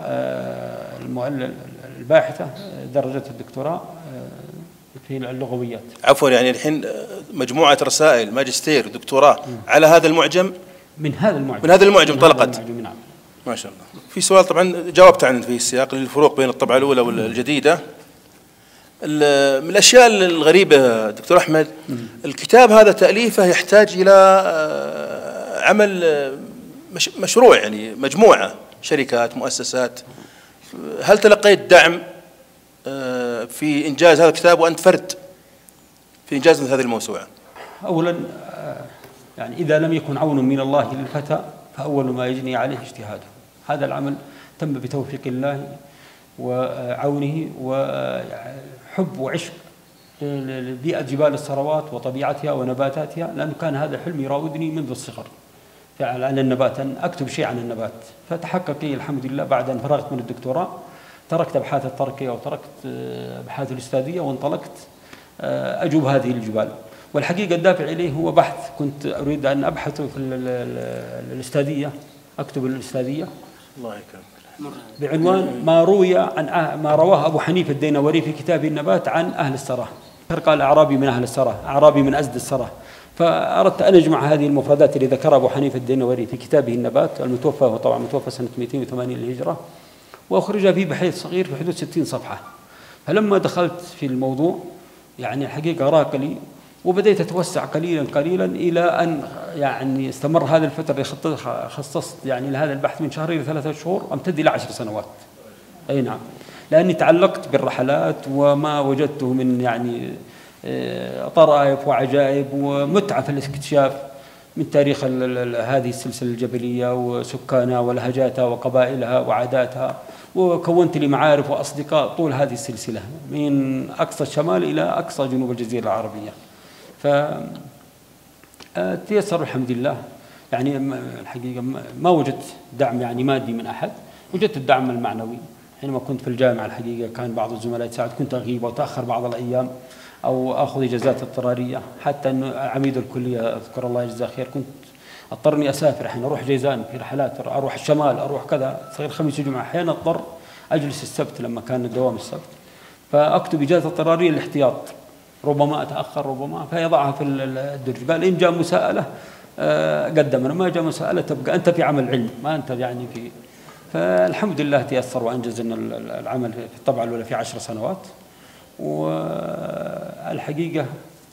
الباحثة درجة الدكتوراه في اللغويات. عفوا، يعني الحين مجموعة رسائل ماجستير ودكتوراه على هذا المعجم، من هذا المعجم طلقت. نعم. ما شاء الله. في سؤال طبعا جاوبت عنه في السياق للفروق بين الطبعة الأولى والجديدة. من الأشياء الغريبة دكتور أحمد، الكتاب هذا تأليفه يحتاج إلى عمل مشروع، يعني مجموعة شركات مؤسسات. هل تلقيت دعم في إنجاز هذا الكتاب وأنت فرد في إنجاز مثل هذه الموسوعة؟ أولا يعني إذا لم يكن عون من الله للفتى فأول ما يجني عليه اجتهاده. هذا العمل تم بتوفيق الله وعونه وحب وعشق لبيئة جبال السروات وطبيعتها ونباتاتها، لأنه كان هذا حلم يراودني منذ الصغر فعل عن النبات، أن أكتب شيء عن النبات. فتحقق لي الحمد لله بعد أن فرغت من الدكتوراه، تركت أبحاث التركية وتركت أبحاث الأستاذية وانطلقت أجوب هذه الجبال. والحقيقة الدافع إليه هو بحث كنت أريد أن أبحث في الأستاذية، أكتب الأستاذية الله يكرمك بعنوان ما رواه أبو حنيفة الدينوري في كتابه النبات عن أهل السراء. قال أعرابي من أهل السراء، أعرابي من أزد السراء. فأردت أن أجمع هذه المفردات اللي ذكرها أبو حنيفة الدينوري في كتابه النبات المتوفى، هو طبعا متوفى سنة 280 للهجرة، وأخرجها في بحث صغير في حدود 60 صفحة. فلما دخلت في الموضوع يعني الحقيقة راق لي، وبدأت أتوسع قليلا قليلا إلى أن يعني استمر هذه الفترة اللي خصصت يعني لهذا البحث من 2 إلى 3 شهور، أمتد إلى 10 سنوات. أي نعم، لأني تعلقت بالرحلات وما وجدته من يعني طرائف وعجائب ومتعة في الاستكشاف من تاريخ هذه السلسلة الجبلية وسكانها ولهجاتها وقبائلها وعاداتها، وكونت لي معارف وأصدقاء طول هذه السلسلة من أقصى الشمال إلى أقصى جنوب الجزيرة العربية. فتيسر الحمد لله. يعني الحقيقة ما وجدت دعم يعني مادي من أحد، وجدت الدعم المعنوي. حينما كنت في الجامعة الحقيقة كان بعض الزملاء يساعد، كنت أغيب وأتأخر بعض الأيام أو أخذ إجازات اضطرارية، حتى أنه عميد الكلية أذكر الله يجزاه خير كنت اضطرني أسافر، أحيانا أروح جيزان في رحلات، أروح الشمال، أروح كذا، صغير خميس وجمعة، أحيانا أضطر أجلس السبت لما كان الدوام السبت، فأكتب إجازة اضطرارية الاحتياط، ربما أتأخر ربما، فيضعها في الدرج. قال إن جاء مساءلة قدمنا، ما جاء مساءلة تبقى أنت في عمل علم، ما أنت يعني في. فالحمد لله تيسر وأنجزنا العمل في الطبعة الأولى في 10 سنوات. والحقيقة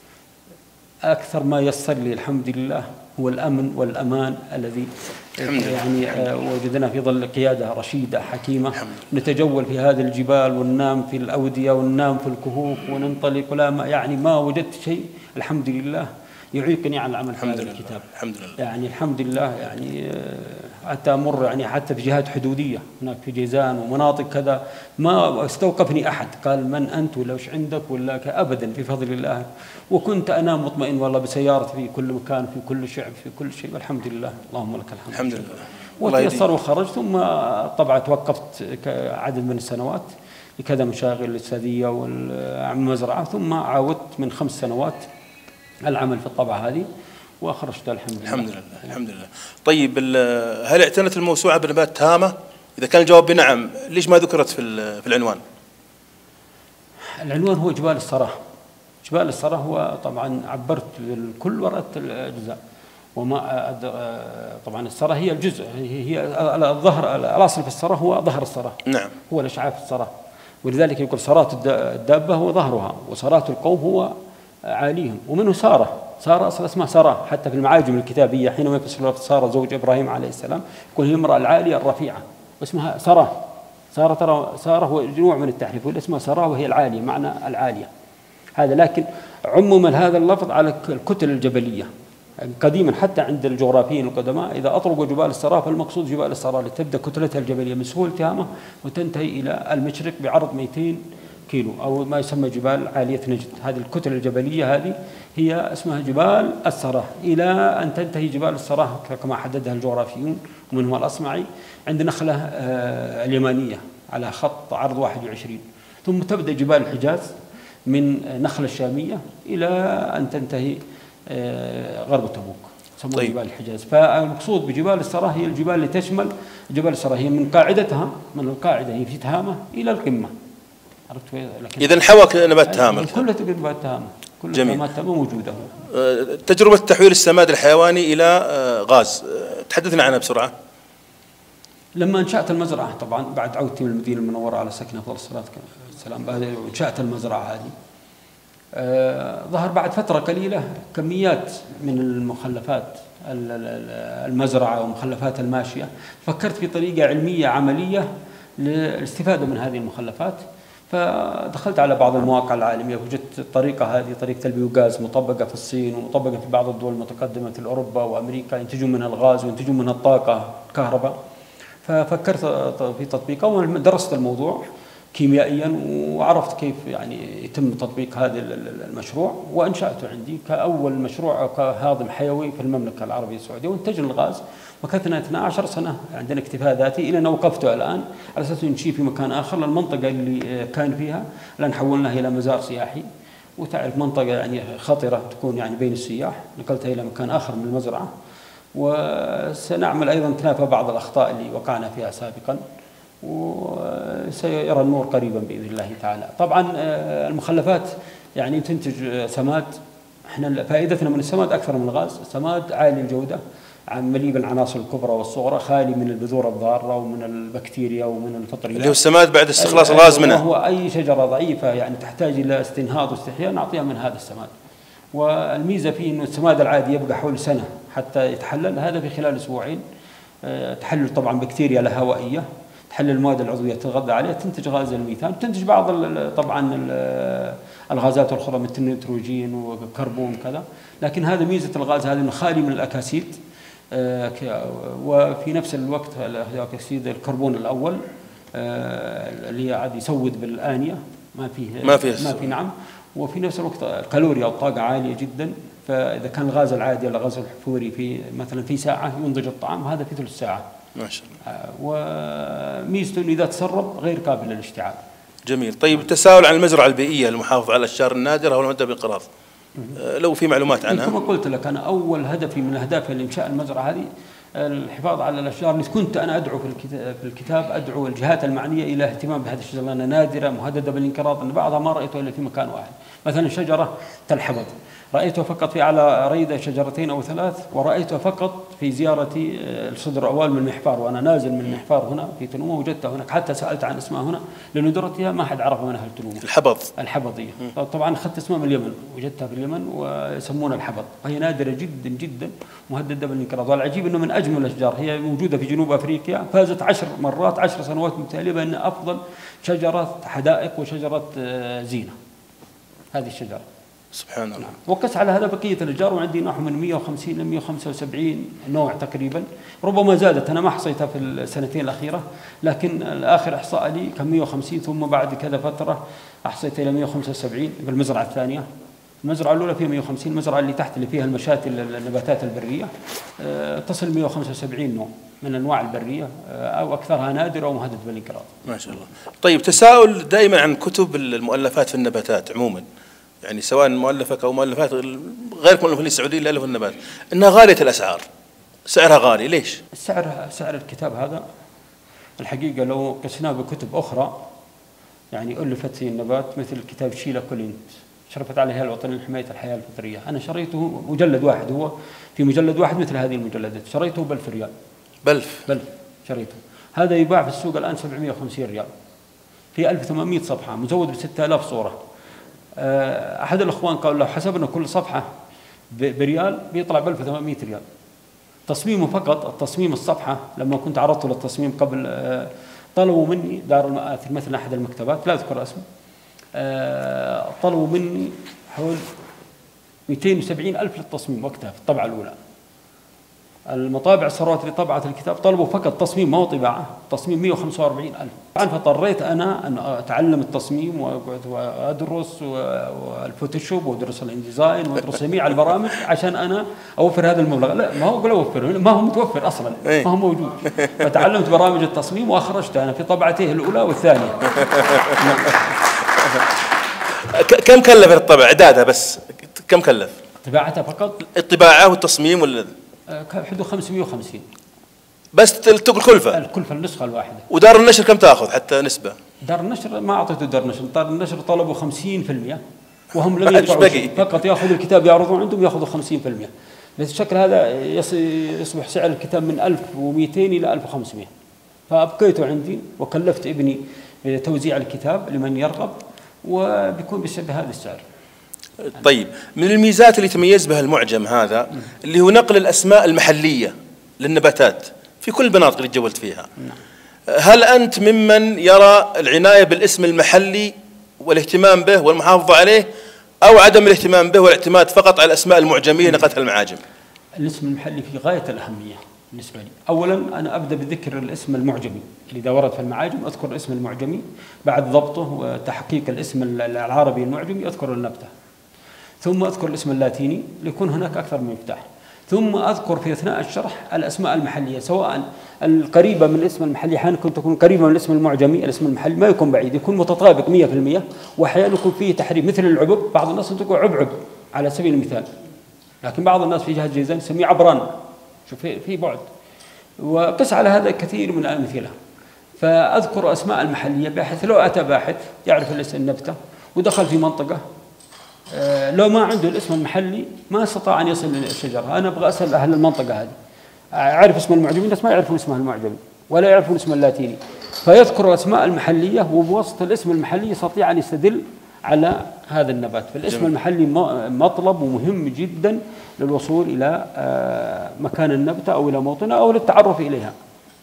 أكثر ما يسر لي الحمد لله هو الأمن والأمان الذي يعني وجدنا في ظل قيادة رشيدة حكيمة، نتجول في هذه الجبال وننام في الأودية وننام في الكهوف وننطلق، ولا يعني ما وجدت شيء الحمد لله يعيقني عن العمل في هذا الكتاب. الحمد لله. يعني الحمد لله، يعني حتى أمر يعني حتى في جهات حدودية هناك في جيزان ومناطق كذا ما استوقفني أحد قال من أنت ولا وش عندك ولا أبدا، بفضل الله. وكنت أنام مطمئن والله بسيارتي في كل مكان في كل شعب في كل شيء، والحمد لله، اللهم لك الحمد. الحمد لله. وتيسر وخرج. ثم طبعا توقفت عدد من السنوات لكذا مشاغل الاستاذية والمزرعة، ثم عاودت من 5 سنوات العمل في الطبعة هذه وأخرجتها الحمد لله. الحمد لله. الحمد لله. طيب هل اعتنت الموسوعة بنبات تهامة؟ إذا كان الجواب بنعم ليش ما ذكرت في العنوان؟ العنوان هو جبال الصراح. جبال الصراح هو طبعا عبرت كل ورقة الأجزاء، وما طبعا الصراح هي الجزء، هي الظهر، الأصل في الصراح هو ظهر الصراح. نعم. هو الإشعاع في الصراح، ولذلك يقول صراط الدابة هو ظهرها، وصراط القوم هو عاليهم. ومنه سارة أصلا اسمها سارة، حتى في المعاجم الكتابية حينما يفسر سارة زوج إبراهيم عليه السلام يقول هي المرأة العالية الرفيعة، واسمها سارة. سارة هو نوع من التحريف، اسمها سارة وهي العالية، معنى العالية هذا. لكن عمم هذا اللفظ على الكتل الجبلية قديما، حتى عند الجغرافيين القدماء إذا أطلقوا جبال الصراح فالمقصود جبال الصراح لتبدأ كتلتها الجبلية من سهول تهامة وتنتهي إلى المشرق بعرض 200 كيلو، أو ما يسمى جبال عالية نجد. هذه الكتل الجبلية هذه هي اسمها جبال الصراح، إلى أن تنتهي جبال الصراح كما حددها الجغرافيون ومنهم الأصمعي عند نخلة اليمانية على خط عرض 21، ثم تبدأ جبال الحجاز من نخلة الشامية إلى أن تنتهي غرب تبوك، يسمونها طيب. جبال الحجاز. فالمقصود بجبال الصراح هي الجبال اللي تشمل جبال الصراح، هي من قاعدتها، من القاعدة هي في تهامة إلى القمة. إذا حوى نبات تهامة، كلها نبات تهامة، كل نبات تهامة موجودة. تجربة تحويل السماد الحيواني إلى غاز، تحدثنا عنها بسرعة. لما انشأت المزرعة طبعا بعد عودتي من المدينة المنورة على سكنة أفضل الصلاة والسلام، بعد انشأت المزرعة هذه ظهر بعد فترة قليلة كميات من المخلفات المزرعة ومخلفات الماشية. فكرت في طريقة علمية عملية للاستفادة من هذه المخلفات، فدخلت على بعض المواقع العالمية وجدت الطريقة هذه، طريقة البيوغاز، مطبقة في الصين ومطبقة في بعض الدول المتقدمة في أوروبا وأمريكا، ينتجون منها الغاز وينتجون منها الطاقة الكهرباء. ففكرت في تطبيقها ودرست الموضوع كيميائيا وعرفت كيف يعني يتم تطبيق هذا المشروع، وأنشأته عندي كأول مشروع كهاضم حيوي في المملكة العربية السعودية، وانتجنا الغاز. مكثنا 12 سنة عندنا اكتفاء ذاتي إلى أن وقفته الآن على أساس نمشي في مكان آخر للمنطقة اللي كان فيها، لأن حولناها إلى مزار سياحي، وتعرف منطقة يعني خطرة تكون يعني بين السياح، نقلتها إلى مكان آخر من المزرعة. وسنعمل أيضا تلافى بعض الأخطاء اللي وقعنا فيها سابقا، وسيرى النور قريبا بإذن الله تعالى. طبعا المخلفات يعني تنتج سماد، احنا فائدتنا من السماد أكثر من الغاز. السماد عالي الجودة، مليء بالعناصر الكبرى والصغرى، خالي من البذور الضارة ومن البكتيريا ومن الفطريات، اللي هو السماد بعد استخلاص الغاز منه. هو أي شجرة ضعيفة يعني تحتاج إلى استنهاض واستحياء نعطيها من هذا السماد. والميزة فيه أنه السماد العادي يبقى حول سنة حتى يتحلل، هذا في خلال أسبوعين. تحلل طبعا بكتيريا لا هوائية تحلل المواد العضوية تتغذى عليها، تنتج غاز الميثان، تنتج بعض طبعا الغازات الأخرى مثل النيتروجين وكربون كذا. لكن هذا ميزة الغاز هذا إنه خالي من الأكاسيد، وفي نفس الوقت أكسيد الكربون الأول اللي عاد يسود بالآنية ما فيه نعم. وفي نفس الوقت كالوريا أو طاقة عالية جدا. فإذا كان الغاز العادي ولا الغاز الحفوري في مثلا في ساعة ينضج الطعام، هذا في ثلث ساعة ما شاء الله. وميزته إنه إذا تسرب غير قابل للاشتعال. جميل. طيب التساؤل عن المزرعة البيئية المحافظة على الأشجار النادرة والمهددة بالانقراض، لو في معلومات عنها. كما قلت لك أنا أول هدفي من أهدافي لإنشاء المزرعة هذه الحفاظ على الأشجار اللي كنت أنا أدعو في الكتاب أدعو الجهات المعنية إلى اهتمام بهذه الشجرة لأنها نادرة مهددة بالانقراض، أن بعضها ما رأيته إلا في مكان واحد. مثلا شجرة الحبض رأيته فقط في على ريدة شجرتين أو ثلاث، ورأيته فقط في زيارتي الصدر أول من المحفار، وأنا نازل من المحفار هنا في تنومة وجدتها هناك، حتى سألت عن اسمها هنا لأن درتها ما حد عرف من أهل تنومة. الحبضية طبعا أخذت اسمها من اليمن، وجدتها في اليمن ويسمونها الحبض، وهي نادرة جدا جدا مهددة بالانقراض. والعجيب أنه من أجمل الأشجار، هي موجودة في جنوب أفريقيا، فازت 10 مرات 10 سنوات متتالية بأن أفضل شجرة حدائق وشجرة زينة هذه الشجرة. سبحان الله. وقس على هذا بقية الأشجار، وعندي نحو من 150 إلى 175 نوع تقريبا، ربما زادت، أنا ما حصيتها في السنتين الأخيرة، لكن الآخر إحصاء لي كان 150، ثم بعد كذا فترة أحصيت إلى 175 في المزرعة الثانية. المزرعة الأولى فيها 150، المزرعة اللي تحت اللي فيها المشاتل النباتات البرية تصل 175 نوع من أنواع البرية، أو أكثرها نادرة ومهددة بالانقراض. ما شاء الله. طيب تساؤل دائما عن كتب المؤلفات في النباتات عموما، يعني سواء مؤلفك أو مؤلفات غير مؤلفين السعوديين اللي ألفوا النبات، إنها غالية الأسعار، سعرها غالي، ليش؟ سعر الكتاب هذا الحقيقة لو قسناه بكتب أخرى يعني ألفت في النبات، مثل كتاب شيلا كولينت شرفت على الهيئة الوطنية لحماية الحياة الفطرية، أنا شريته مجلد واحد، هو في مجلد واحد مثل هذه المجلدات، شريته ب1000 ريال. بلف شريته. هذا يباع في السوق الآن 750 ريال، في 1800 صفحة، مزود ب6000 صورة. أحد الأخوان قال لو حسبنا كل صفحة بريال بيطلع ب 1800 ريال. تصميمه فقط، التصميم الصفحة لما كنت عرضته للتصميم قبل طلبوا مني دار المآثر مثل أحد المكتبات لا أذكر اسمه، طلبوا مني حول 270,000 للتصميم وقتها في الطبعة الأولى. المطابع الثروات اللي طبعت الكتاب طلبوا فقط تصميم ما هو طباعة، تصميم 145,000. طبعا فاضطريت أنا أن أتعلم التصميم وأدرس والفوتوشوب وأدرس الإنديزاين وأدرس جميع البرامج عشان أنا أوفر هذا المبلغ. لا ما هو أقول أوفر، ما هو متوفر أصلا، ما هو موجود. فتعلمت برامج التصميم وأخرجته أنا في طبعته الأولى والثانية. كم كلف الطبع إعدادها بس؟ كم كلف؟ طباعتها فقط؟ الطباعة والتصميم ولا؟ حدود 550 بس الكلفة النسخة الواحدة. ودار النشر كم تأخذ حتى نسبة؟ دار النشر ما أعطيته دار النشر، دار النشر طلبوا 50%، وهم لم يدفعوا فقط يأخذوا الكتاب يعرضون عندهم يأخذوا 50%. بالشكل هذا يصبح سعر الكتاب من 1200 إلى 1500. فأبقيته عندي وكلفت ابني بتوزيع الكتاب لمن يرغب، وبيكون بهذا السعر. طيب من الميزات اللي تميز بها المعجم هذا اللي هو نقل الأسماء المحلية للنباتات في كل المناطق اللي تجولت فيها. هل أنت ممن يرى العناية بالاسم المحلي والاهتمام به والمحافظة عليه، أو عدم الاهتمام به والاعتماد فقط على الأسماء المعجمية نقلتها المعاجم؟ الاسم المحلي في غاية الأهمية بالنسبة لي. أولا أنا أبدأ بذكر الاسم المعجمي اللي إذا ورد في المعاجم أذكر الاسم المعجمي، بعد ضبطه وتحقيق الاسم العربي المعجمي أذكر النبتة، ثم أذكر الاسم اللاتيني ليكون هناك أكثر من مفتاح، ثم أذكر في أثناء الشرح الأسماء المحلية، سواء القريبة من الاسم المحلي، أحيانا تكون قريبة من الاسم المعجمي، الاسم المحلي ما يكون بعيد، يكون متطابق 100%، وأحيانا يكون فيه تحريف مثل العبب، بعض الناس تقول عبعب على سبيل المثال، لكن بعض الناس في جهة جيزان يسميه عبران، شوف في بعد، وقس على هذا كثير من الأمثلة. فأذكر أسماء المحلية بحيث لو أتى باحث يعرف الاسم النبتة ودخل في منطقة لو ما عنده الاسم المحلي ما استطاع أن يصل للشجرة، أنا أبغى أسأل أهل المنطقة هذه، أعرف اسم المعجمي، الناس ما يعرفون اسمه المعجمي ولا يعرفون اسم اللاتيني، فيذكر الأسماء المحلية وبواسطة الاسم المحلي يستطيع أن يستدل على هذا النبات. فالاسم المحلي مطلب ومهم جدا للوصول إلى مكان النبتة أو إلى موطنها أو للتعرف إليها.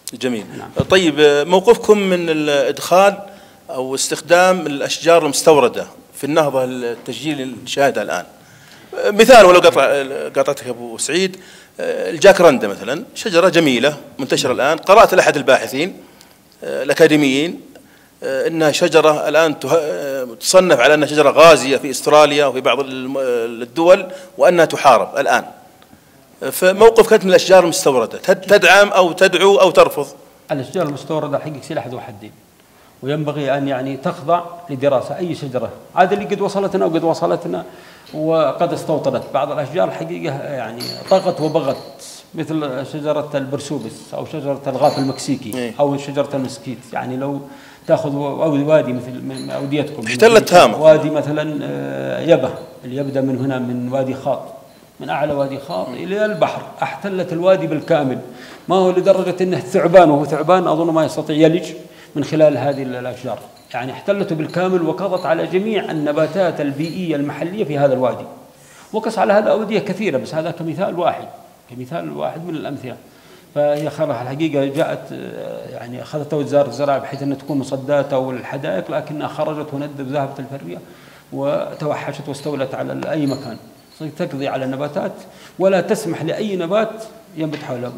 جميل. نعم. طيب، موقفكم من الإدخال أو استخدام الأشجار المستوردة في النهضة التسجيل اللي نشاهده الآن؟ مثال ولو قاطعتك أبو سعيد، الجاكرندة مثلا شجرة جميلة منتشرة الآن، قرأت لأحد الباحثين الأكاديميين أنها شجرة الآن تصنف على أنها شجرة غازية في أستراليا وفي بعض الدول، وأنها تحارب الآن. فموقف كانت من الأشجار المستوردة، تدعم أو تدعو أو ترفض؟ الأشجار المستوردة حقيقة سلاح ذو حدين، وينبغي أن يعني تخضع لدراسة. أي شجرة عاد اللي قد وصلتنا وقد وصلتنا وقد استوطنت بعض الأشجار الحقيقة يعني طغت وبغت، مثل شجرة البرسوبس أو شجرة الغاف المكسيكي أو شجرة المسكيت. يعني لو تأخذ وادي مثل أوديتكم احتلت هامة، وادي مثلا يبه اللي يبدأ من هنا من وادي خاط، من أعلى وادي خاط إلى البحر، احتلت الوادي بالكامل. ما هو لدرجة أنه ثعبان، وهو ثعبان أظن ما يستطيع يلج من خلال هذه الأشجار، يعني احتلته بالكامل وقضت على جميع النباتات البيئية المحلية في هذا الوادي. وقص على هذا أودية كثيرة، بس هذا كمثال واحد من الأمثلة. فهي خلاص الحقيقة جاءت يعني أخذتها وزارة الزراعة بحيث أنها تكون مصدات أو الحدائق، لكنها خرجت وندت ذهبت الفرية وتوحشت واستولت على أي مكان، تقضي على النباتات ولا تسمح لأي نبات ينبت حولها.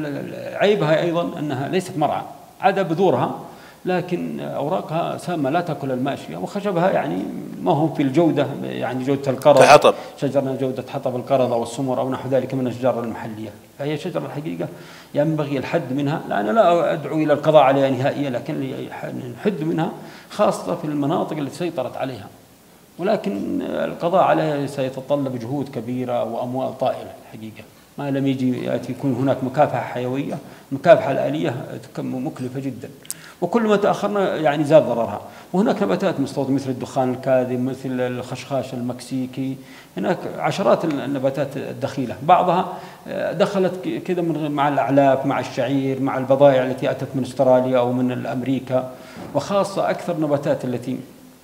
وعيبها أيضا أنها ليست مرعى، عدا بذورها لكن أوراقها سامة لا تأكل الماشية، وخشبها يعني ما هو في الجودة، يعني جودة القرض كحطب، شجرنا جودة حطب القرض أو السمر أو نحو ذلك من الأشجار المحلية. فهي شجرة الحقيقة ينبغي الحد منها، لا أنا لا أدعو إلى القضاء عليها نهائيا، لكن نحد منها خاصة في المناطق التي سيطرت عليها. ولكن القضاء عليها سيتطلب جهود كبيرة وأموال طائلة الحقيقة، ما لم يأتي يكون هناك مكافحة حيوية. المكافحة الآلية مكلفة جدا، وكل ما تأخرنا يعني زاد ضررها. وهناك نباتات مستوطنة مثل الدخان الكاذب، مثل الخشخاش المكسيكي، هناك عشرات النباتات الدخيلة، بعضها دخلت كذا مع الأعلاف، مع الشعير، مع البضائع التي أتت من أستراليا أو من أمريكا. وخاصة أكثر النباتات التي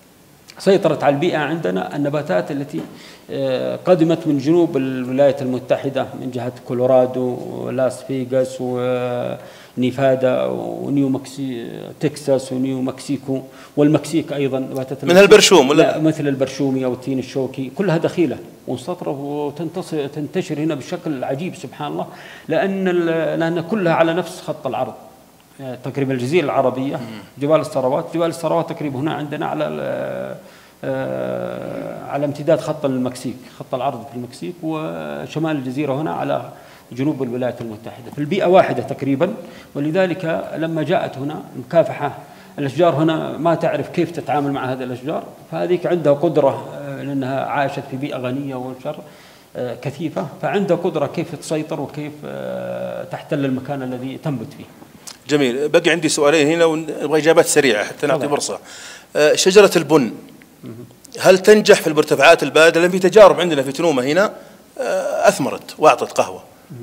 سيطرت على البيئة عندنا النباتات التي قدمت من جنوب الولايات المتحدة، من جهة كولورادو ولاس فيغاس ونيفادا ونيو تكساس ونيو مكسيكو والمكسيك أيضا. نباتات من البرشوم مثل البرشومي أو التين الشوكي، كلها دخيلة ومستطرف وتنتشر هنا بشكل عجيب سبحان الله، لأن كلها على نفس خط العرض تقريبا. الجزيرة العربية جبال الثروات تقريبا هنا عندنا على امتداد خط المكسيك، خط العرض في المكسيك، وشمال الجزيرة هنا على جنوب الولايات المتحدة، في البيئة واحدة تقريبا. ولذلك لما جاءت هنا المكافحة، الأشجار هنا ما تعرف كيف تتعامل مع هذه الأشجار، فهذيك عندها قدرة لأنها عاشت في بيئة غنية والشر كثيفة، فعندها قدرة كيف تسيطر وكيف تحتل المكان الذي تنبت فيه. جميل. بقي عندي سؤالين هنا ونبغى إجابات سريعة حتى نعطي فرصة. شجرة البن هل تنجح في المرتفعات الباردة؟ لأن في تجارب عندنا في تنومة هنا أثمرت وأعطت قهوة.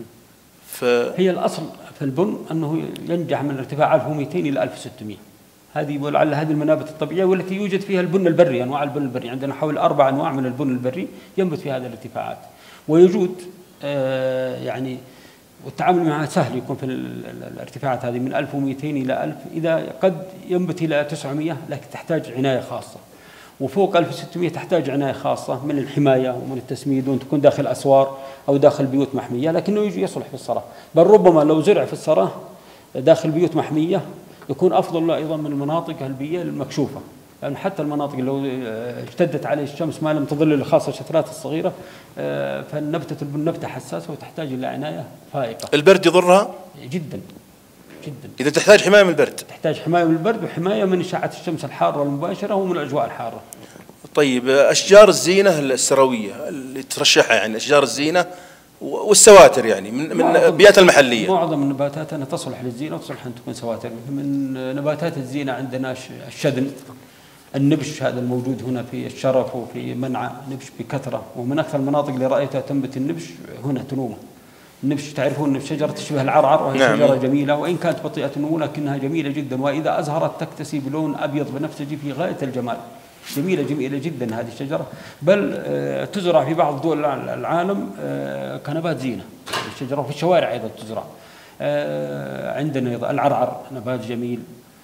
هي الأصل في البن أنه ينجح من ارتفاع 1200 إلى 1600. هذه لعل هذه المنابت الطبيعية والتي يوجد فيها البن البري، أنواع البن البري عندنا حوالي 4 أنواع من البن البري ينبت في هذه الارتفاعات، ويجود يعني والتعامل معها سهل يكون في الارتفاعات هذه من 1200 إلى 1000، إذا قد ينبت إلى 900 لكن تحتاج عناية خاصة، وفوق 1600 تحتاج عناية خاصة من الحماية ومن التسميد، وأن تكون داخل أسوار أو داخل بيوت محمية، لكنه يصلح في الصراة. بل ربما لو زرع في الصراة داخل بيوت محمية يكون أفضل له أيضا من المناطق البيئية المكشوفة، لأن حتى المناطق لو اشتدت عليه الشمس ما لم تظل خاصة الشتلات الصغيرة، فالنبتة البن نبتة حساسة وتحتاج إلى عناية فائقة. البرد يضرها؟ جدا جدا. إذا تحتاج حماية من البرد؟ تحتاج حماية من البرد وحماية من إشعة الشمس الحارة المباشرة ومن الأجواء الحارة. طيب، أشجار الزينة السروية اللي ترشحها، يعني أشجار الزينة والسواتر، يعني من البيئات المحلية. معظم النباتات أنها تصلح للزينة وتصلح أن تكون سواتر. من نباتات الزينة عندنا الشذن، النبش، هذا الموجود هنا في الشرف وفي منعى، نبش بكثرة، ومن أكثر المناطق اللي رأيتها تنبت النبش هنا تنومة. النبش تعرفون النبش شجرة تشبه العرعر، وهي نعم. شجرة جميلة وإن كانت بطيئة النمو لكنها جميلة جدا، وإذا أزهرت تكتسي بلون أبيض بنفسجي في غاية الجمال. جميلة جدا هذه الشجرة، بل تزرع في بعض دول العالم كنبات زينة الشجرة، وفي الشوارع أيضا تزرع. عندنا أيضا العرعر نبات جميل،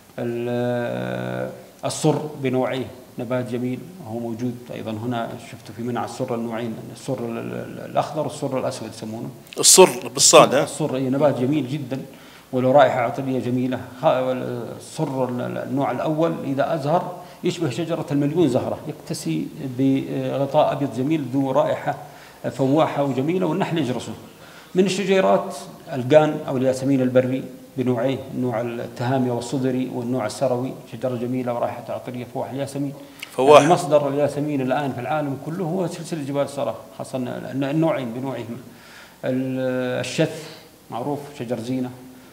الصر بنوعيه نبات جميل وهو موجود أيضا هنا، شفتوا في منع الصر النوعين، الصر الأخضر والصر الأسود يسمونه. الصر بالصاد. الصر نبات جميل جدا وله رائحة عطرية جميلة. الصر النوع الأول إذا أزهر يشبه شجرة المليون زهرة، يكتسي بغطاء أبيض جميل ذو رائحة فواحة وجميلة، والنحل يجرسه. من الشجيرات القان أو الياسمين البري بنوعيه، النوع التهامي والصدري والنوع السروي، شجرة جميلة ورائحة عطرية فواح. الياسمين فواح يعني مصدر الياسمين الآن في العالم كله هو سلسلة جبال السراء، خاصة النوعين بنوعهم. الشث معروف شجر زينة.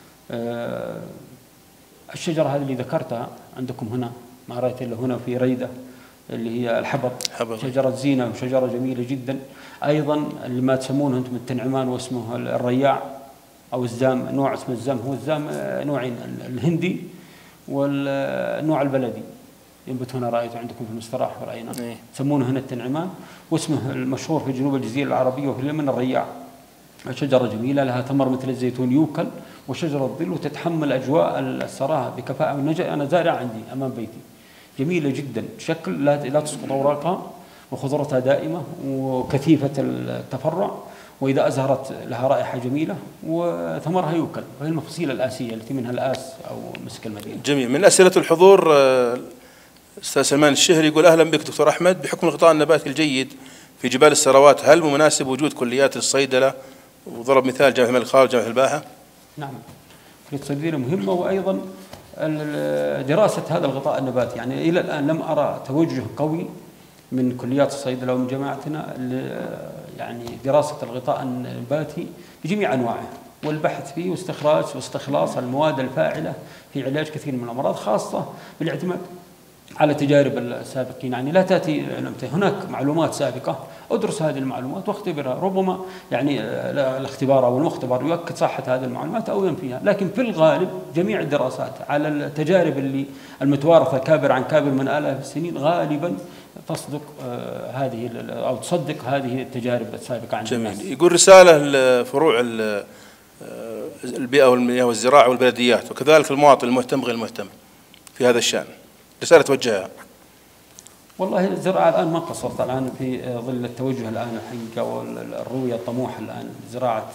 الشجرة هذه اللي ذكرتها عندكم هنا ما رأيت إلا هنا في ريدة اللي هي الحبض، شجرة زينة وشجرة جميلة جدا. أيضا اللي ما تسمونه أنتم التنعمان واسمه الرياع أو الزام، نوع اسمه الزام، هو الزام نوعين، الهندي والنوع البلدي، ينبت هنا رأيته عندكم في المستراح ورأينا. يسمونه هنا التنعمان، واسمه المشهور في جنوب الجزيرة العربية وفي اليمن الرياع. شجرة جميلة لها ثمر مثل الزيتون يوكل، وشجرة ظل وتتحمل أجواء السراء بكفاءة. أنا زارع عندي أمام بيتي، جميلة جدا، شكل لا تسقط أوراقها وخضرتها دائمة وكثيفة التفرع، وإذا أزهرت لها رائحة جميلة وثمرها يوكل، وهي المفاصيل الآسية التي منها الآس أو مسك المدينة. جميل. من أسئلة الحضور أستاذ سلمان الشهري يقول: أهلا بك دكتور أحمد، بحكم الغطاء النباتي الجيد في جبال السراوات هل مناسب وجود كليات الصيدلة؟ وضرب مثال جامعة الملك خالد وجامعة الباحة. نعم، كلية الصيدلة مهمة، وأيضا دراسة هذا الغطاء النباتي، يعني إلى الآن لم أرى توجه قوي من كليات الصيدلة ومن جامعتنا يعني دراسة الغطاء النباتي بجميع أنواعه والبحث فيه واستخلاص المواد الفاعلة في علاج كثير من الأمراض، خاصة بالاعتماد على تجارب السابقين. يعني لا تأتي هناك معلومات سابقة، أدرس هذه المعلومات واختبرها، ربما يعني الاختبار أو المختبر يؤكد صحة هذه المعلومات أو ينفيها، لكن في الغالب جميع الدراسات على التجارب اللي المتوارثة كابر عن كابر من آلاف السنين غالبا تصدق هذه أو تصدق هذه التجارب السابقة عند الناس. جميل. يقول رسالة لفروع البيئة والمياه والزراعة والبلديات وكذلك المواطن المهتم غير المهتم في هذا الشأن، رسالة توجهها. والله الزراعة الآن ما قصرت الآن في ظل التوجه الآن الحقيقة والرؤية الطموحة الآن زراعة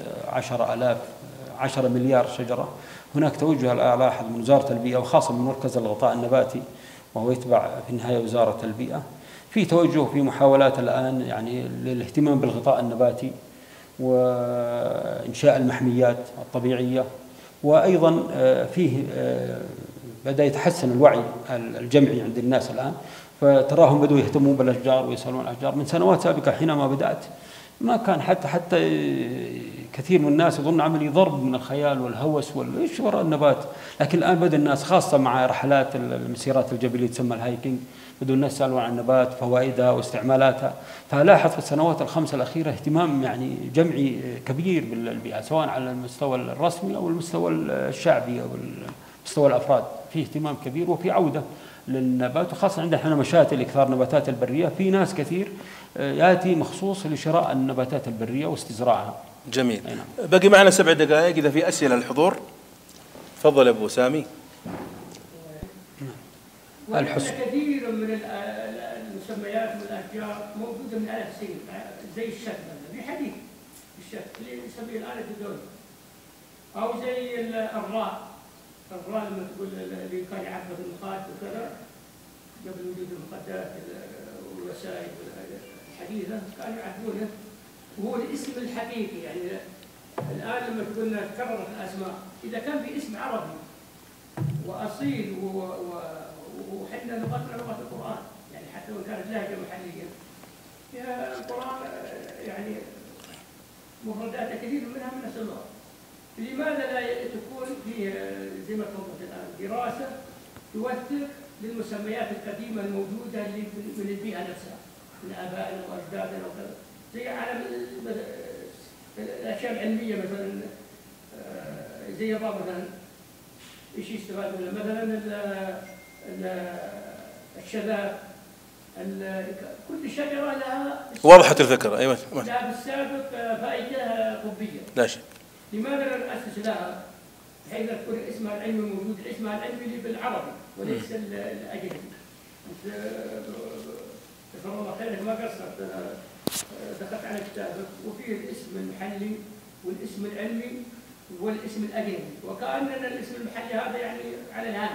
10 مليار شجرة. هناك توجه الآن لاحظ من وزارة البيئة وخاصة من مركز الغطاء النباتي وهو يتبع في النهاية وزارة البيئة، في توجه في محاولات الآن يعني للاهتمام بالغطاء النباتي وإنشاء المحميات الطبيعية، وأيضا فيه بدأ يتحسن الوعي الجمعي عند الناس الآن، فتراهم بدوا يهتمون بالأشجار ويسألون عن الأشجار. من سنوات سابقة حينما بدأت ما كان حتى كثير من الناس يظن عملي ضرب من الخيال والهوس والإيش وراء النبات، لكن الآن بدأ الناس خاصة مع رحلات المسيرات الجبلية تسمى الهايكينج بدوا الناس يسألون عن النبات فوائدها واستعمالاتها. فلاحظ في السنوات الخمسة الأخيرة اهتمام يعني جمعي كبير بالبيئة سواء على المستوى الرسمي أو المستوى الشعبي أو مستوى الأفراد، في اهتمام كبير وفي عودة للنبات، وخاصة عندنا احنا مشاتل إكثار نباتات البرية، في ناس كثير يأتي مخصوص لشراء النباتات البرية واستزراعها. جميل. باقي معنا 7 دقائق، إذا في أسئلة للحضور تفضل أبو سامي. الحسن كثير من المسميات والأشجار موجودة من آلاف السنين، زي الشك مثلا في حديث الشك اللي نسميه الآن الدول، أو زي الراء لما تقول اللي كان يعبر المخاط وكذا قبل وجود المخدات والوسائل الحديثة كانوا يعبرونه، وهو الاسم الحقيقي. يعني الآن لما تقولنا تكررت الأسماء، إذا كان في اسم عربي وأصيل وحنا لغتنا لغة القرآن، يعني حتى وإن كانت لهجة محلية، القرآن يعني مفردات كثير منها من نفس اللغة. لماذا لا تكون فيه زي ما تفضلت الآن دراسة توثق للمسميات القديمة الموجودة اللي من البيئة نفسها، من آبائنا وأجدادنا وكذا، زي على الأشياء العلمية مثلا زي الراء مثلا ايش يستفاد منها؟ مثلا الشذاب، كل شجرة لها وضحت الفكرة. أيوة. لها بالسابق فائدة طبية. لا شك. لماذا لا نؤسس لها بحيث تكون اسمها العلمي موجود، اسمها العلمي بالعربي وليس الاجنبي. جزاك الله خير ما قصرت، دخلت على كتابك وفيه الاسم المحلي والاسم العلمي والاسم الاجنبي، وكاننا الاسم المحلي هذا يعني على الهامش.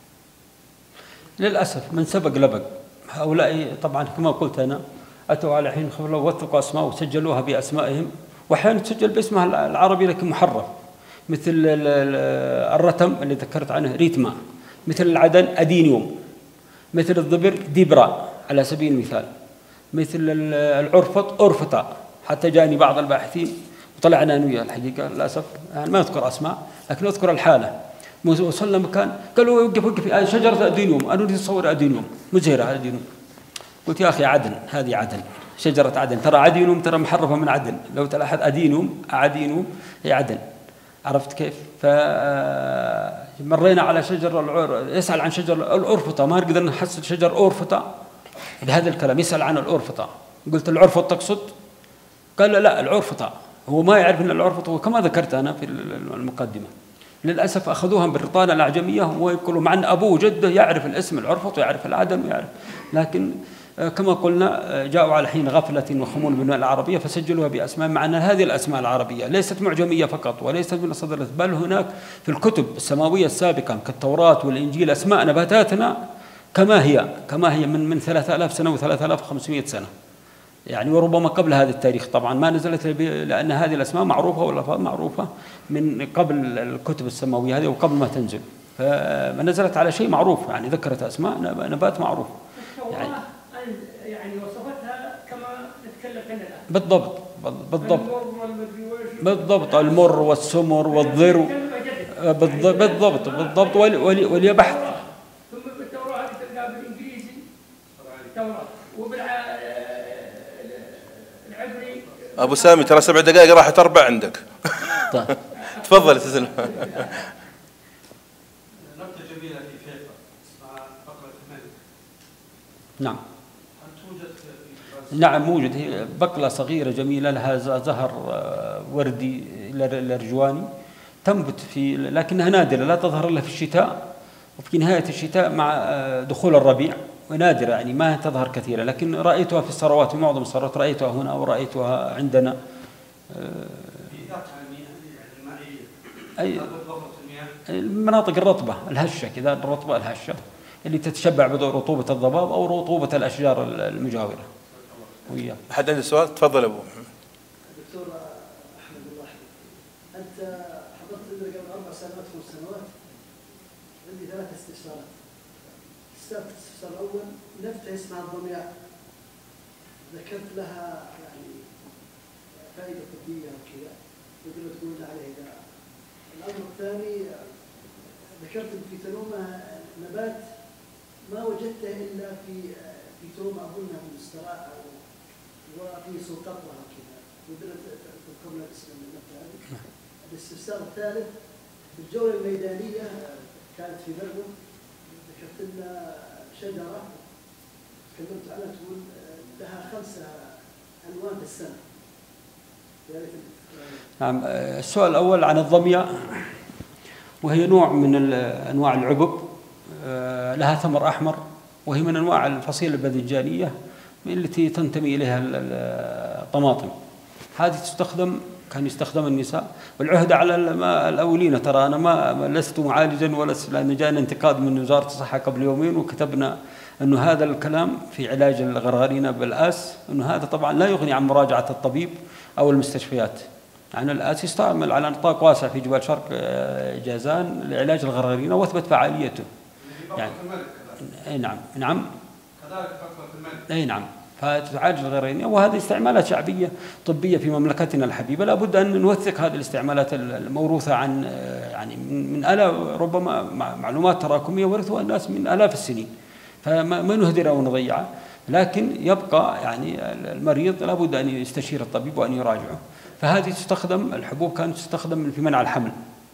للاسف من سبق لبق. هؤلاء طبعا كما قلت انا اتوا على حين خبره ووثقوا اسماء وسجلوها باسمائهم، واحيانا تسجل باسمها العربي لكن محرف، مثل الرتم اللي ذكرت عنه ريتما، مثل العدن ادينيوم، مثل الضبر ديبرا على سبيل المثال، مثل العرفط أورفطا. حتى جاني بعض الباحثين وطلعنا أنا وياه الحقيقة للأسف يعني ما أذكر أسماء لكن أذكر الحالة. وصلنا مكان قالوا وقف شجرة أدينيوم، أنا أريد أصور أدينيوم مزهرة أدينيوم. قلت يا أخي عدن، هذه عدن، شجرة عدن، ترى عدينيوم ترى محرفة من عدن، لو تلاحظ أدينيوم هي عدن. عرفت كيف؟ فمرينا على شجر يسأل عن شجر الأورفطة، ما قدرنا نحصل شجر أورفطة بهذا الكلام، يسأل عن الأورفطة. قلت العرفط تقصد؟ قال لا العرفطة، هو ما يعرف أن العرفطة، وكما ذكرت أنا في المقدمة للأسف أخذوها بالرطانة الأعجمية ويقولوا مع أن أبوه وجده يعرف الاسم العرفط ويعرف العدن ويعرف، لكن كما قلنا جاءوا على حين غفلة وخمول بالمال العربية فسجلوها بأسماء، مع أن هذه الأسماء العربية ليست معجمية فقط وليست من الصدر، بل هناك في الكتب السماوية السابقة كالتوراة والإنجيل أسماء نباتاتنا كما هي من 3000 سنة و3500 سنة يعني، وربما قبل هذا التاريخ طبعا ما نزلت، لأن هذه الأسماء معروفة والألفاظ معروفة من قبل الكتب السماوية هذه وقبل ما تنزل، فما نزلت على شيء معروف يعني، ذكرت أسماء نبات معروف يعني وصفتها كما نتكلم عنها الآن. بالضبط المر والسمر والضر بالضبط ولي بحث. ثم بالتوراة هذه تلقاها بالإنجليزي التوراة وبالعبري. أبو سامي ترى 7 دقائق راحت 4 عندك. طيب تفضل تسلم. نقطة جميلة في فيفا اسمها بقرة الملك. نعم. هل توجد في نعم موجود، هي بقلة صغيرة جميلة لها زهر وردي الأرجواني، تنبت لكنها نادرة لا تظهر إلا في الشتاء وفي نهاية الشتاء مع دخول الربيع، ونادرة يعني ما تظهر كثيرا، لكن رأيتها في الثروات، في معظم الثروات رأيتها هنا ورأيتها عندنا. أي المناطق الرطبة الهشة كذا، الرطبة الهشة اللي تتشبع برطوبة الضباب أو رطوبة الأشجار المجاورة. وياك. أحد عنده سؤال؟ تفضل أبو محمد. دكتور أحمد الله يحفظك، أنت حضرت لنا قبل 4 سنوات 5 سنوات عندي 3 استفسارات. الاستفسار الأول نبتة اسمها الضمياء، ذكرت لها يعني فائدة طبية وكذا، بدنا تقول عليه إذا. الأمر الثاني ذكرت في تنومة نبات ما وجدته إلا في توم أظنها مستراء وفي سلطتها كذا، بدنا تذكرنا باسم النبتة هذه. الاستفسار الثالث الجولة الميدانية كانت في بلده، ذكرت لنا شجرة تكلمت عنها تقول لها 5 ألوان في السنة. نعم. السؤال الأول عن الضمية، وهي نوع من أنواع العبب لها ثمر أحمر، وهي من أنواع الفصيلة الباذنجانية التي تنتمي إليها الطماطم. هذه كان يستخدم النساء، والعهد على الأولين. ترى أنا ما لست معالجا ولا، لأن جاءنا انتقاد من وزارة الصحة قبل يومين وكتبنا أنه هذا الكلام في علاج الغرغرينة بالآس، أنه هذا طبعا لا يغني عن مراجعة الطبيب أو المستشفيات. يعني الآس يستعمل على نطاق واسع في جبال شرق جازان لعلاج الغرغرينة واثبت فعاليته. يعني أي نعم كذلك بقرة الملك. أي نعم، فتعالج الغرغرينة، وهذه استعمالات شعبية طبية في مملكتنا الحبيبة. لا بد أن نوثق هذه الاستعمالات الموروثة عن يعني من آلاف، ربما معلومات تراكمية ورثوها الناس من آلاف السنين، فما نهدرها ونضيعها. لكن يبقى يعني المريض لا بد أن يستشير الطبيب وأن يراجعه. فهذه تستخدم، الحبوب كانت تستخدم في منع الحمل،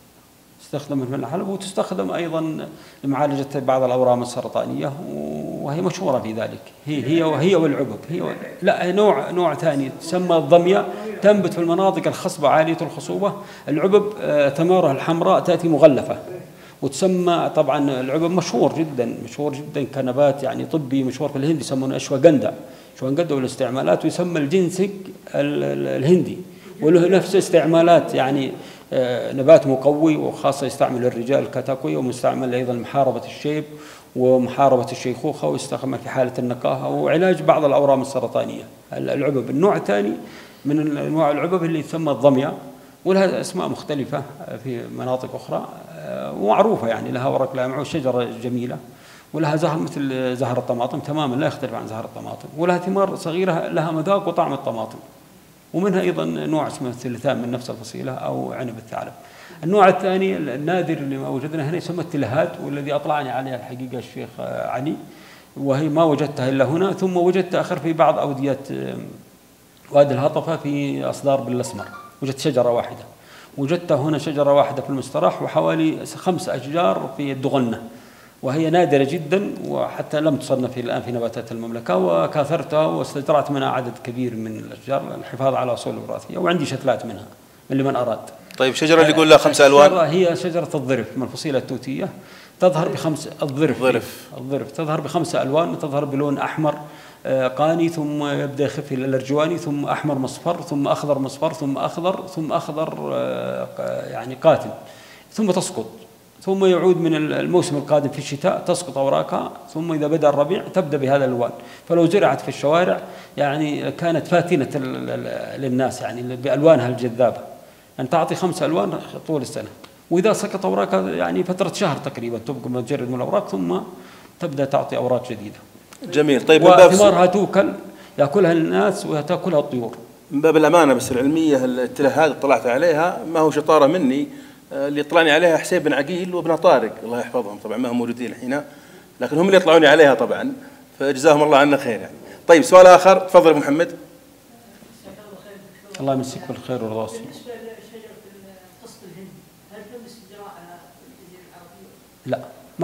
وتستخدم أيضا لمعالجة بعض الأورام السرطانية، وهي مشهورة في ذلك. هي والعبب. لا، نوع ثاني تسمى الضمية، تنبت في المناطق الخصبة عالية الخصوبة. العبب ثمارها الحمراء تأتي مغلفة، وتسمى طبعا العبب مشهور جدا كنبات يعني طبي مشهور في الهند، يسمونه أشواغندا والاستعمالات، ويسمى الجنسك الهندي، وله نفس استعمالات يعني نبات مقوي، وخاصة يستعمل الرجال كتقوية، ومستعمل أيضا محاربة الشيب ومحاربة الشيخوخة، ويستخدم في حالة النقاهة وعلاج بعض الأورام السرطانية. العبب النوع الثاني من أنواع العبب اللي يسمى الضمية، ولها أسماء مختلفة في مناطق أخرى ومعروفة، يعني لها ورق لامع وشجرة جميلة، ولها زهر مثل زهر الطماطم تماما، لا يختلف عن زهر الطماطم، ولها ثمار صغيرة لها مذاق وطعم الطماطم. ومنها أيضا نوع اسمه الثلثان من نفس الفصيلة أو عنب الثعلب. النوع الثاني النادر اللي ما وجدنا هنا يسمى التلهات، والذي أطلعني عليها الحقيقة الشيخ علي، وهي ما وجدتها إلا هنا، ثم وجدت آخر في بعض أودية وادي الهطفة في أصدار بالأسمر، وجدت شجرة واحدة. وجدت هنا شجرة واحدة في المستراح، وحوالي 5 أشجار في الدغنة، وهي نادرة جدا، وحتى لم تصنف الآن في نباتات المملكة، وكاثرتها واستزرعت منها عدد كبير من الأشجار للحفاظ على أصول الوراثية، وعندي شتلات منها لمن أراد. طيب الشجرة اللي يقول لها 5 ألوان؟ هي شجرة الظرف من الفصيلة التوتية، تظهر الظرف تظهر ب5 ألوان، تظهر بلون أحمر قاني، ثم يبدأ يخف إلى الأرجواني، ثم أحمر مصفر، ثم أخضر مصفر، ثم أخضر، ثم أخضر يعني قاتم، ثم تسقط، ثم يعود من الموسم القادم في الشتاء تسقط أوراقها، ثم إذا بدأ الربيع تبدأ بهذا الألوان. فلو زرعت في الشوارع يعني كانت فاتنة للناس يعني بألوانها الجذابة، أن تعطي 5 ألوان طول السنة، وإذا سقط أوراقها يعني فترة شهر تقريبا تبقى متجرد من الأوراق، ثم تبدأ تعطي أوراق جديدة. جميل. طيب وثمارها توكل، يأكلها الناس وتأكلها الطيور. من باب الأمانة بس العلمية التلهات اطلعت عليها، ما هو شطارة مني، اللي يطلعني عليها حسين بن عقيل وابن طارق الله يحفظهم، طبعا ما هم موجودين الحين، لكن هم اللي يطلعوني عليها طبعا، فجزاهم الله عنا خير يعني. طيب سؤال آخر، تفضل أبو محمد. الله يمسك بالخير والرضا. بالنسبة لشجرة القسط الهندي، هل تم استزراعها في الجزيرة العربية؟ لا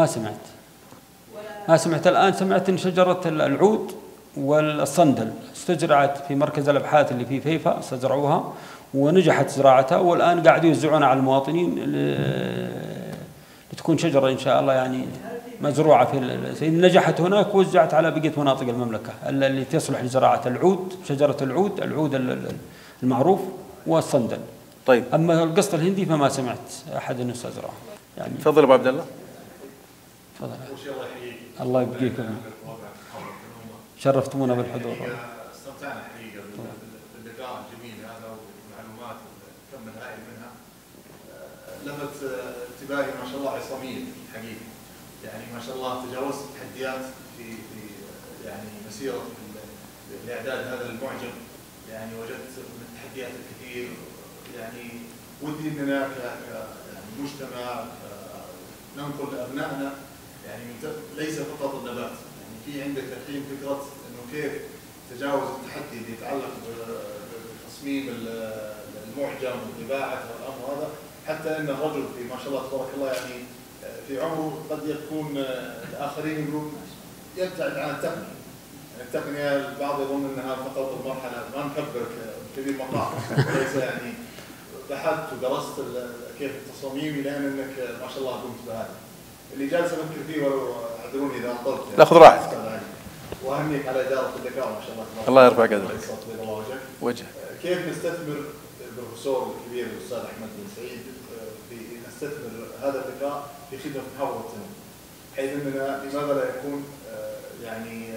ما سمعت الآن سمعت إن شجرة العود والصندل استزرعت في مركز الأبحاث اللي في فيفا، استزرعوها ونجحت زراعتها، والآن قاعدوا يوزعونها على المواطنين لتكون شجرة إن شاء الله يعني مزروعة في نجحت هناك، وزعت على بقية مناطق المملكة اللي تصلح لزراعة العود، شجرة العود المعروف والصندل. طيب أما القسط الهندي فما سمعت أحد أنه استزرعه يعني. تفضل أبو عبد الله. تفضل. الله يبقيكم، شرفتمونا بالحضور. استمتعنا حقيقة باللقاء الجميل هذا والمعلومات كم الهائل منها. لفت انتباهي ما شاء الله عصامين حقيقي، يعني ما شاء الله تجاوزت التحديات في يعني مسيرة الإعداد هذا المعجم، يعني وجدت من التحديات الكثير، يعني ودي اننا يعني مجتمع ننقل لابنائنا يعني ليس فقط النبات، يعني في عندك الحين فكره انه كيف تجاوز التحدي اللي يتعلق بتصميم المعجم وطباعته والامر هذا، حتى ان الرجل في ما شاء الله تبارك الله يعني في عمره قد يكون الاخرين يقولون يبتعد عن التقنيه، يعني التقنيه البعض يظن انها فقط المرحله ما نكبرك كبير مقام، وليس يعني بحثت ودرست كيف التصاميم الى انك ما شاء الله قمت بهذا. اللي جالس افكر فيه ولو اعذروني اذا اطلت يعني لا خذ راحتك. واهنيك على اداره اللقاء ما شاء الله تبارك الله يرفع قدرك. الله وجهك. كيف نستثمر البروفيسور الكبير الاستاذ احمد بن سعيد في نستثمر هذا اللقاء في خدمه محافظه التنوم، بحيث اننا لماذا لا يكون يعني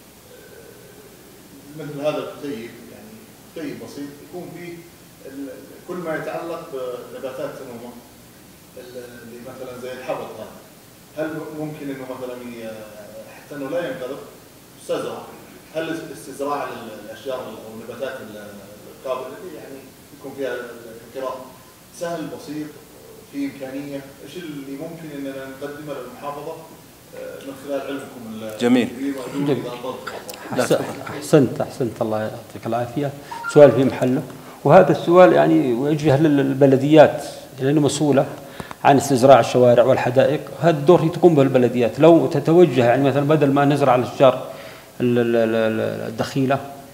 مثل هذا الكتيب، يعني كتيب بسيط يكون فيه كل ما يتعلق بنباتات التنومه اللي مثلا زي الحبط هذا، هل ممكن انه مثلا حتى انه لا ينقرض يستزرع؟ هل استزراع الاشجار او النباتات القابله يعني يكون فيها الانقراض سهل بسيط في امكانيه؟ ايش اللي ممكن اننا نقدمه للمحافظه من خلال علمكم جميل. احسنت الله يعطيك العافيه، سؤال في محله، وهذا السؤال يعني يوجه للبلديات لانه مسؤوله عن استزراع الشوارع والحدائق، هذا الدور تقوم به البلديات. لو تتوجه يعني مثلا بدل ما نزرع الاشجار الدخيله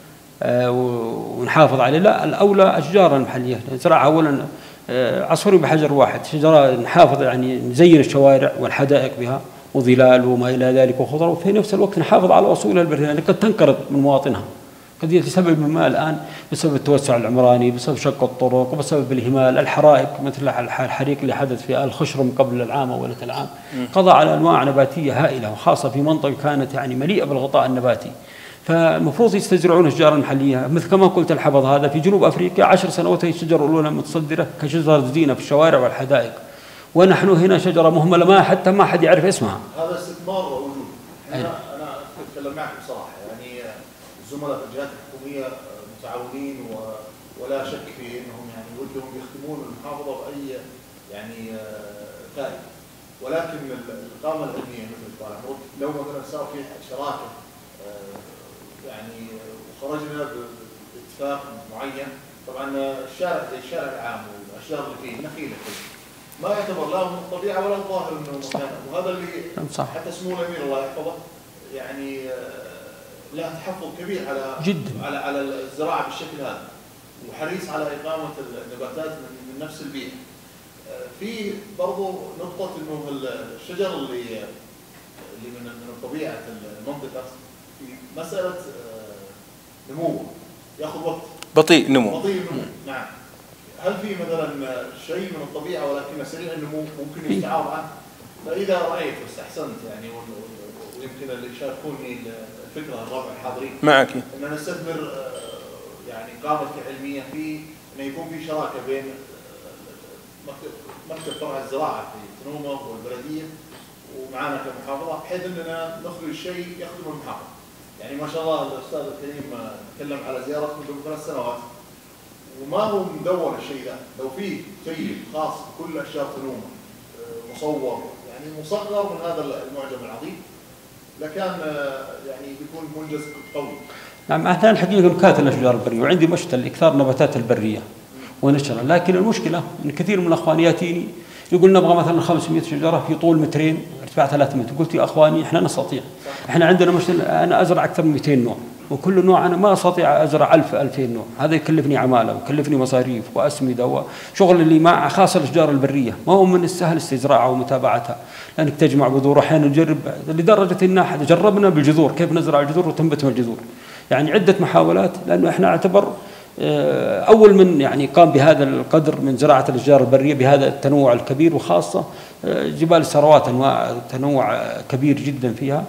ونحافظ عليه، لا، الأولى أشجار المحلية نزرعها أولا عصفور بحجر واحد، شجرة نحافظ يعني نزين الشوارع والحدائق بها وظلال وما إلى ذلك وخضرة، وفي نفس الوقت نحافظ على أصولها البرية لأنها قد تنقرض من مواطنها، قد لسبب ما الآن بسبب التوسع العمراني، بسبب شق الطرق، وبسبب الإهمال، الحرائق مثل الحريق اللي حدث في الخشرم قبل العام أو ولة العام قضى على أنواع نباتية هائلة، وخاصة في منطقة كانت يعني مليئة بالغطاء النباتي. فالمفروض يستزرعون الأشجار المحلية مثل كما قلت الحبض هذا في جنوب أفريقيا 10 سنوات هي الشجرة الأولى متصدرة كشجرة زينة في الشوارع والحدائق، ونحن هنا شجرة مهملة ما حد يعرف اسمها. هذا استثمار ووجود. أنا أتكلم معك بصراحة، يعني الزملاء في الجهات الحكومية متعاونين ولا شك في أنهم يعني ودهم يخدمون المحافظة بأي يعني فائدة، ولكن القامة العلمية مثل طال عمرك لو مثلا صار في شراكة يعني وخرجنا باتفاق معين، طبعا الشارع زي الشارع العام والاشجار اللي فيه النخيل ما يعتبر لا من الطبيعه ولا الظاهر انه مكان، وهذا اللي حتى سمو الامير الله يحفظه يعني له تحفظ كبير على جدا على الزراعه بالشكل هذا، وحريص على اقامه النباتات من نفس البيئه. في برضو نقطه انه الشجر اللي من طبيعه المنطقه في مسألة نمو يأخذ وقت بطيء نمو. نعم. هل في مثلا شيء من الطبيعة ولكنه سريع النمو ممكن يستعاض عنه؟ فإذا رأيت واستحسنت يعني ويمكن اللي يشاركوني الفكرة الرابع الحاضرين معك أن نستثمر يعني قامة علمية في أن يكون في شراكة بين مكتب فرع الزراعة في تنومة والبلدية ومعنا كمحافظة، بحيث أننا نخرج شيء يخدم المحافظة. يعني ما شاء الله الأستاذ الكريم تكلم على زيارة من 3 سنوات وما هو مدور الشيء ده، لو فيه شيء خاص بكل أشجار تنومة مصور يعني مصغر من هذا المعجم العظيم لكان يعني بيكون منجز قوي. نعم، احنا الحقيقة نكاتل الأشجار البرية وعندي مشتل إكثار نباتات البرية ونشرها، لكن المشكلة أن كثير من الأخوان يأتيني يقول نبغى مثلا 500 شجرة في طول 2 متر ارتفاع 3 متر، قلت يا أخواني احنا نستطيع، احنا عندنا أنا أزرع أكثر من 200 نوع، وكل نوع أنا ما أستطيع أزرع 1000-2000 نوع، هذا يكلفني عمالة ويكلفني مصاريف وأسمدة وشغل اللي مع خاصة الأشجار البرية ما هو من السهل استزراعها ومتابعتها، لأنك تجمع بذور أحيانا نجرب لدرجة إن جربنا بالجذور كيف نزرع الجذور وتنبت من الجذور، يعني عدة محاولات، لأنه احنا اعتبر أول من يعني قام بهذا القدر من زراعة الأشجار البرية بهذا التنوع الكبير، وخاصة جبال السروات أنواع تنوع كبير جدا فيها،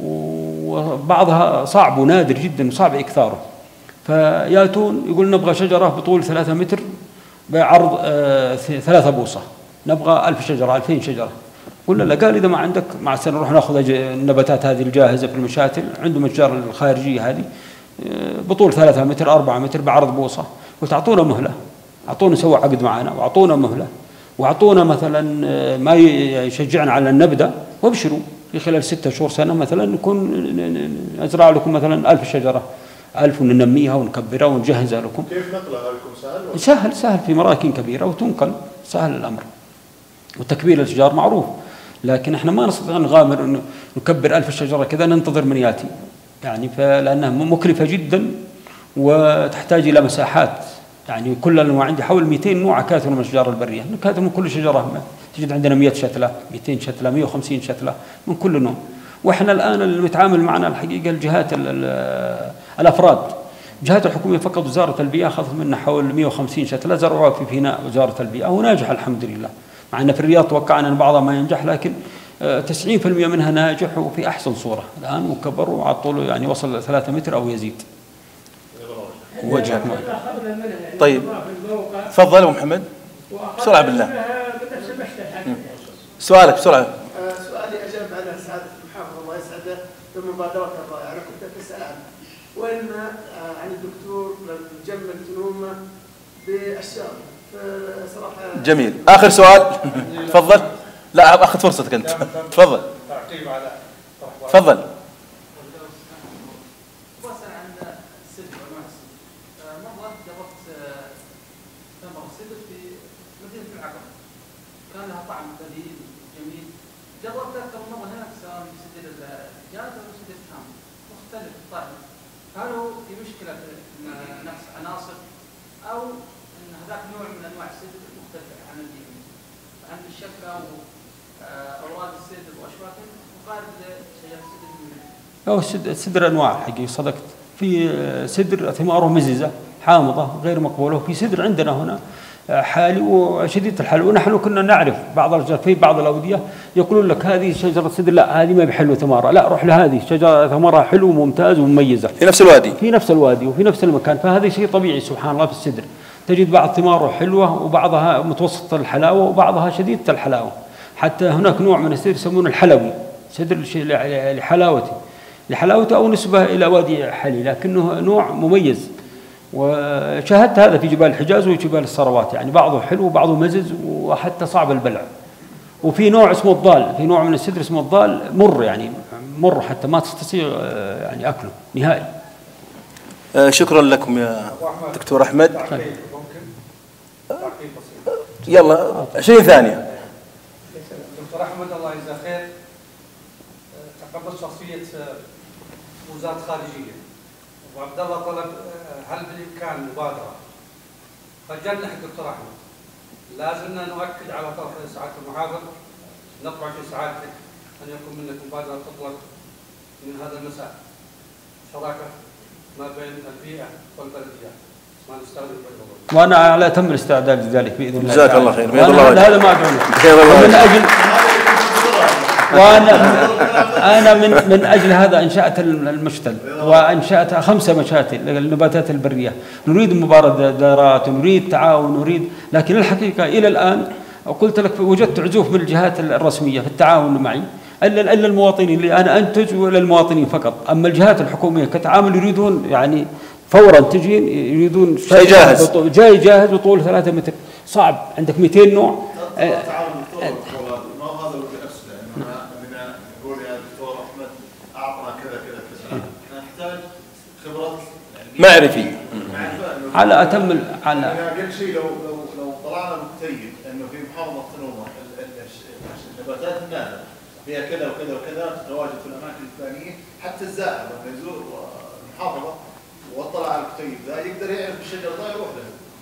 وبعضها صعب ونادر جدا وصعب إكثاره، فياتون يقول نبغى شجرة بطول 3 متر بعرض 3 بوصة، نبغى 1000 شجرة 2000 شجرة، قلنا لا، قال إذا ما عندك مع السنة نروح ناخذ النباتات هذه الجاهزة في المشاتل، عندهم الأشجار الخارجية هذه بطول 3 متر 4 متر بعرض بوصة، قلت أعطونا مهلة، أعطونا سووا عقد معنا وأعطونا مهلة وأعطونا مثلا ما يشجعنا على النبذة، وابشروا في خلال 6 شهور سنة مثلا نكون أزرع لكم مثلا 1000 شجرة 1000 وننميها ونكبرها ونجهزها لكم. كيف نقلها لكم؟ سهل في مراكن كبيرة وتنقل، سهل الأمر، وتكبير الأشجار معروف، لكن احنا ما نستطيع نغامر انه نكبر 1000 شجرة كذا ننتظر من ياتي، يعني لأنها مكلفة جدا وتحتاج إلى مساحات، يعني كل الأنواع عندي حول 200 نوع كاثر من الأشجار البرية، نكاثر من كل شجرة تجد عندنا 100 شتلة 200 شتلة 150 شتلة من كل نوع، وإحنا الآن اللي نتعامل معنا الحقيقة الجهات الأفراد، الجهات الحكومية فقط وزارة البيئة أخذت منا حول 150 شتلة زرعوها في فناء وزارة البيئة وناجح الحمد لله، مع أن في الرياض توقعنا أن بعضها ما ينجح، لكن 90% منها ناجح وفي أحسن صورة الآن، وكبروا وعطوا يعني وصل 3 متر أو يزيد. وجهك طيب، تفضل أبو محمد بسرعة بالله. سؤالك بسرعة. سؤالي أجاب على سعادة المحافظ الله يسعده بمبادرة الرائعة، أنا كنت أسأل عنه، وإن عن الدكتور مجمل تنومة بأشجار صراحة. جميل، آخر سؤال تفضل. لا أخذ فرصتك أنت، تفضل. تعقيب على تفضل. كان لها طعم لذيذ جميل، جربت اكثر مره هناك سواء في سدر الجاز او سدر التام مختلف الطعم، هل هو في مشكله في أو السدر أنواع الحقيقة، صدقت. في سدر ثماره مززة حامضة غير مقبولة، وفي سدر عندنا هنا حالي وشديد الحلو. ونحن كنا نعرف بعض الأشجار في بعض الأودية يقولون لك هذه شجرة سدر، لا هذه ما بحلو ثمارها، لا روح لهذه شجرة ثمارها حلو وممتاز ومميزة في نفس الوادي، في نفس الوادي وفي نفس المكان. فهذا شيء طبيعي سبحان الله في السدر، تجد بعض ثماره حلوة وبعضها متوسطة الحلاوة وبعضها شديدة الحلاوة. حتى هناك نوع من السدر يسمونه الحلوي، سدر لحلاوته أو نسبة إلى وادي حلي، لكنه نوع مميز. وشاهدت هذا في جبال الحجاز وجبال الصروات، يعني بعضه حلو وبعضه مزز وحتى صعب البلع. وفي نوع اسمه الضال، في نوع من السدر اسمه الضال مر، يعني مر حتى ما تستطيع يعني أكله نهائي. شكرا لكم يا دكتور أحمد. يلا 20 ثانية. دكتور أحمد الله يجزاه خير، تقبل شخصية وزارة الخارجية، وعبد الله طلب هل بالإمكان مبادرة؟ فجلنا دكتور أحمد، لازمنا نؤكد على طرف سعادة المحافظ، نطمع في سعادتك أن يكون منك مبادرة تطلق من هذا المساء، شراكة ما بين البيئة والبلديات. وأنا على أتم الاستعداد لذلك بإذن الله. جزاك الله خير. هذا ما أدعو من أجل وأنا من أجل هذا أنشأت المشتل، وأنشأت 5 مشاتل للنباتات البرية. نريد مبادرات، نريد تعاون، نريد، لكن الحقيقة إلى الآن قلت لك وجدت عزوف من الجهات الرسمية في التعاون معي، إلا المواطنين اللي أنا أنتج وللمواطنين فقط. أما الجهات الحكومية كتعامل يريدون يعني فورا تجي، يريدون شيء جاهز، جاي جاهز وطول 3 متر. صعب، عندك 200 نوع. معرفي على أتم على قلت شيء لو طلعنا متيت انه في محافظه تنومه النباتات النادره فيها كذا وكذا وكذا تتواجد في الاماكن الفلانيه، حتى الزائر لما يزور المحافظه واطلع على الكتيب ذا يقدر يعرف الشجر ذا يروح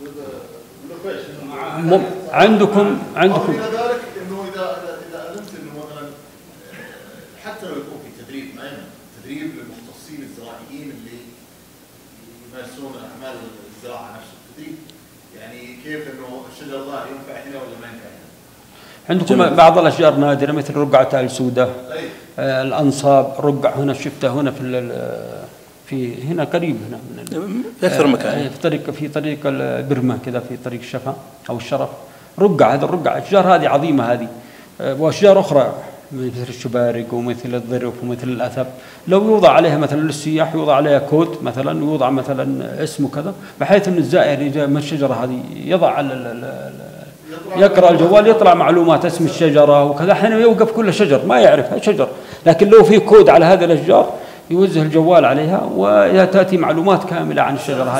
له. عندكم الى ذلك انه اذا اذنت انه مثلا حتى لو يكون في تدريب معين، تدريب للمختصين الزراعيين اللي يمارسون اعمال الزراعه نفسه، تدريب يعني كيف انه الشجر ذا ينفع هنا ولا ما ينفع هنا. عندكم بعض الاشجار نادره مثل رقعه السوداء، الانصاب، رقع هنا شفتها هنا في هنا قريب هنا من اكثر مكان في طريق البرمه كذا، في طريق الشفا او الشرف. رقع، هذا الرقع، الاشجار هذه عظيمه هذه، واشجار اخرى مثل الشبارق ومثل الظرف ومثل الاثب، لو يوضع عليها مثلا للسياح يوضع عليها كود مثلا، ويوضع مثلا اسمه كذا، بحيث ان الزائر يجي من الشجره هذه يضع على يقرا الجوال يطلع معلومات اسم الشجره وكذا. احيانا يوقف كل شجر ما يعرف شجر، لكن لو في كود على هذه الاشجار يوجه الجوال عليها وتاتي معلومات كامله عن الشجره هذه.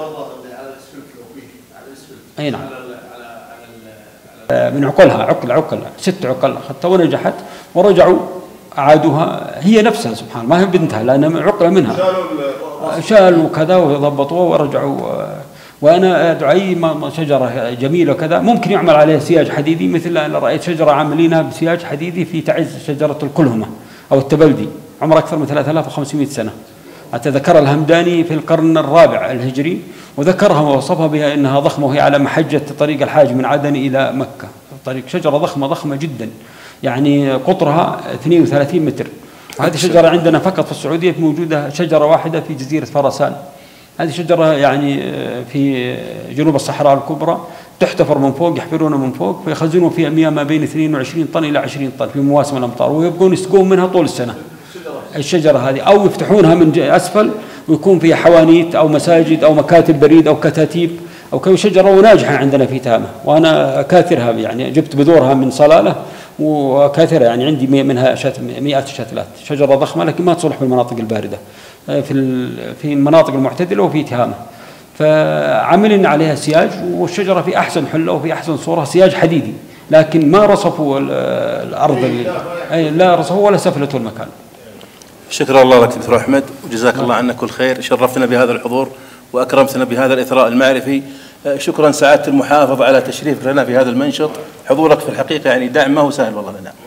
اي نعم، من عقلها عقل 6 عقل اخذتها ونجحت، ورجعوا اعادوها هي نفسها سبحان الله، ما هي بنتها لان عقله منها، شالوا كذا وضبطوها ورجعوا. وانا ادعي شجره جميله وكذا ممكن يعمل عليها سياج حديدي، مثل انا رايت شجره عاملينها بسياج حديدي في تعز، شجره الكلهمه او التبلدي، عمرها اكثر من 3500 سنه. حتى ذكر الهمداني في القرن الرابع الهجري، وذكرها ووصفها بها انها ضخمه، وهي على محجه طريق الحاج من عدن الى مكه، طريق شجره ضخمه جدا، يعني قطرها 32 متر. وهذه شجره عندنا فقط في السعوديه موجوده شجره واحده في جزيره فرسان. هذه شجره يعني في جنوب الصحراء الكبرى، تحتفر من فوق، يحفرون من فوق فيخزنوا فيها مياه ما بين 22 طن الى 20 طن في مواسم الامطار، ويبقون يسقون منها طول السنه الشجره هذه، او يفتحونها من اسفل ويكون فيها حوانيت او مساجد او مكاتب بريد او كتاتيب او كم شجره، وناجحه عندنا في تامه، وانا كاثرها يعني جبت بذورها من صلاله وكاثرها، يعني عندي منها مئات الشتلات، شجره ضخمه لكن ما تصلح في المناطق البارده، في المناطق المعتدله وفي تهامه. فعملنا عليها سياج، والشجره في احسن حله وفي احسن صوره، سياج حديدي، لكن ما رصفوا الارض، لا رصفوا ولا سفلتوا المكان. شكرا الله لك دكتور احمد، وجزاك الله عنا كل خير، شرفتنا بهذا الحضور واكرمتنا بهذا الاثراء المعرفي. شكرا سعاده المحافظ على تشريفك لنا في هذا المنشط، حضورك في الحقيقه يعني داعم ما هو سهل والله لنا.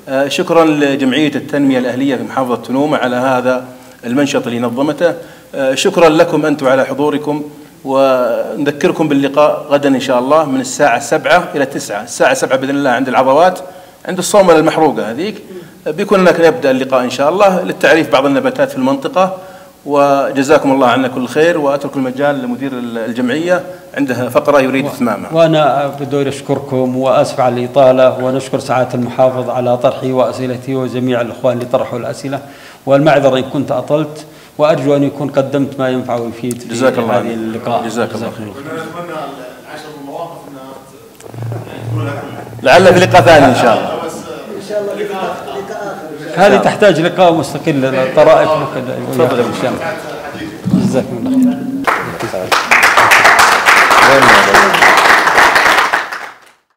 شكرا لجمعية التنمية الأهلية في محافظة تنومة على هذا المنشط اللي نظمته. شكرا لكم أنتم على حضوركم، ونذكركم باللقاء غدا إن شاء الله من الساعة 7 إلى 9. الساعة 7 بإذن الله عند العضوات، عند الصوملة المحروقة هذيك، بيكون هناك يبدأ اللقاء إن شاء الله للتعريف بعض النباتات في المنطقة. وجزاكم الله عنا كل خير، وأترك المجال لمدير الجمعية عنده فقرة يريد إتمامها. وأنا بدي أشكركم وأسف على الإطالة، ونشكر سعادة المحافظ على طرحي وأسئلتي وجميع الإخوان اللي طرحوا الأسئلة، والمعذرة إن كنت أطلت، وأرجو أن يكون قدمت ما ينفع ويفيد في جزاك الله هذه اللقاء. جزاك الله خير. نتمنى ال10 المواقف انها تكون لعل في لقاء ثاني إن شاء الله. ان شاء الله لقاء اخر. هذه تحتاج لقاء مستقل، الطرائف وكذا. تفضل إن شاء الله. جزاكم الله خير.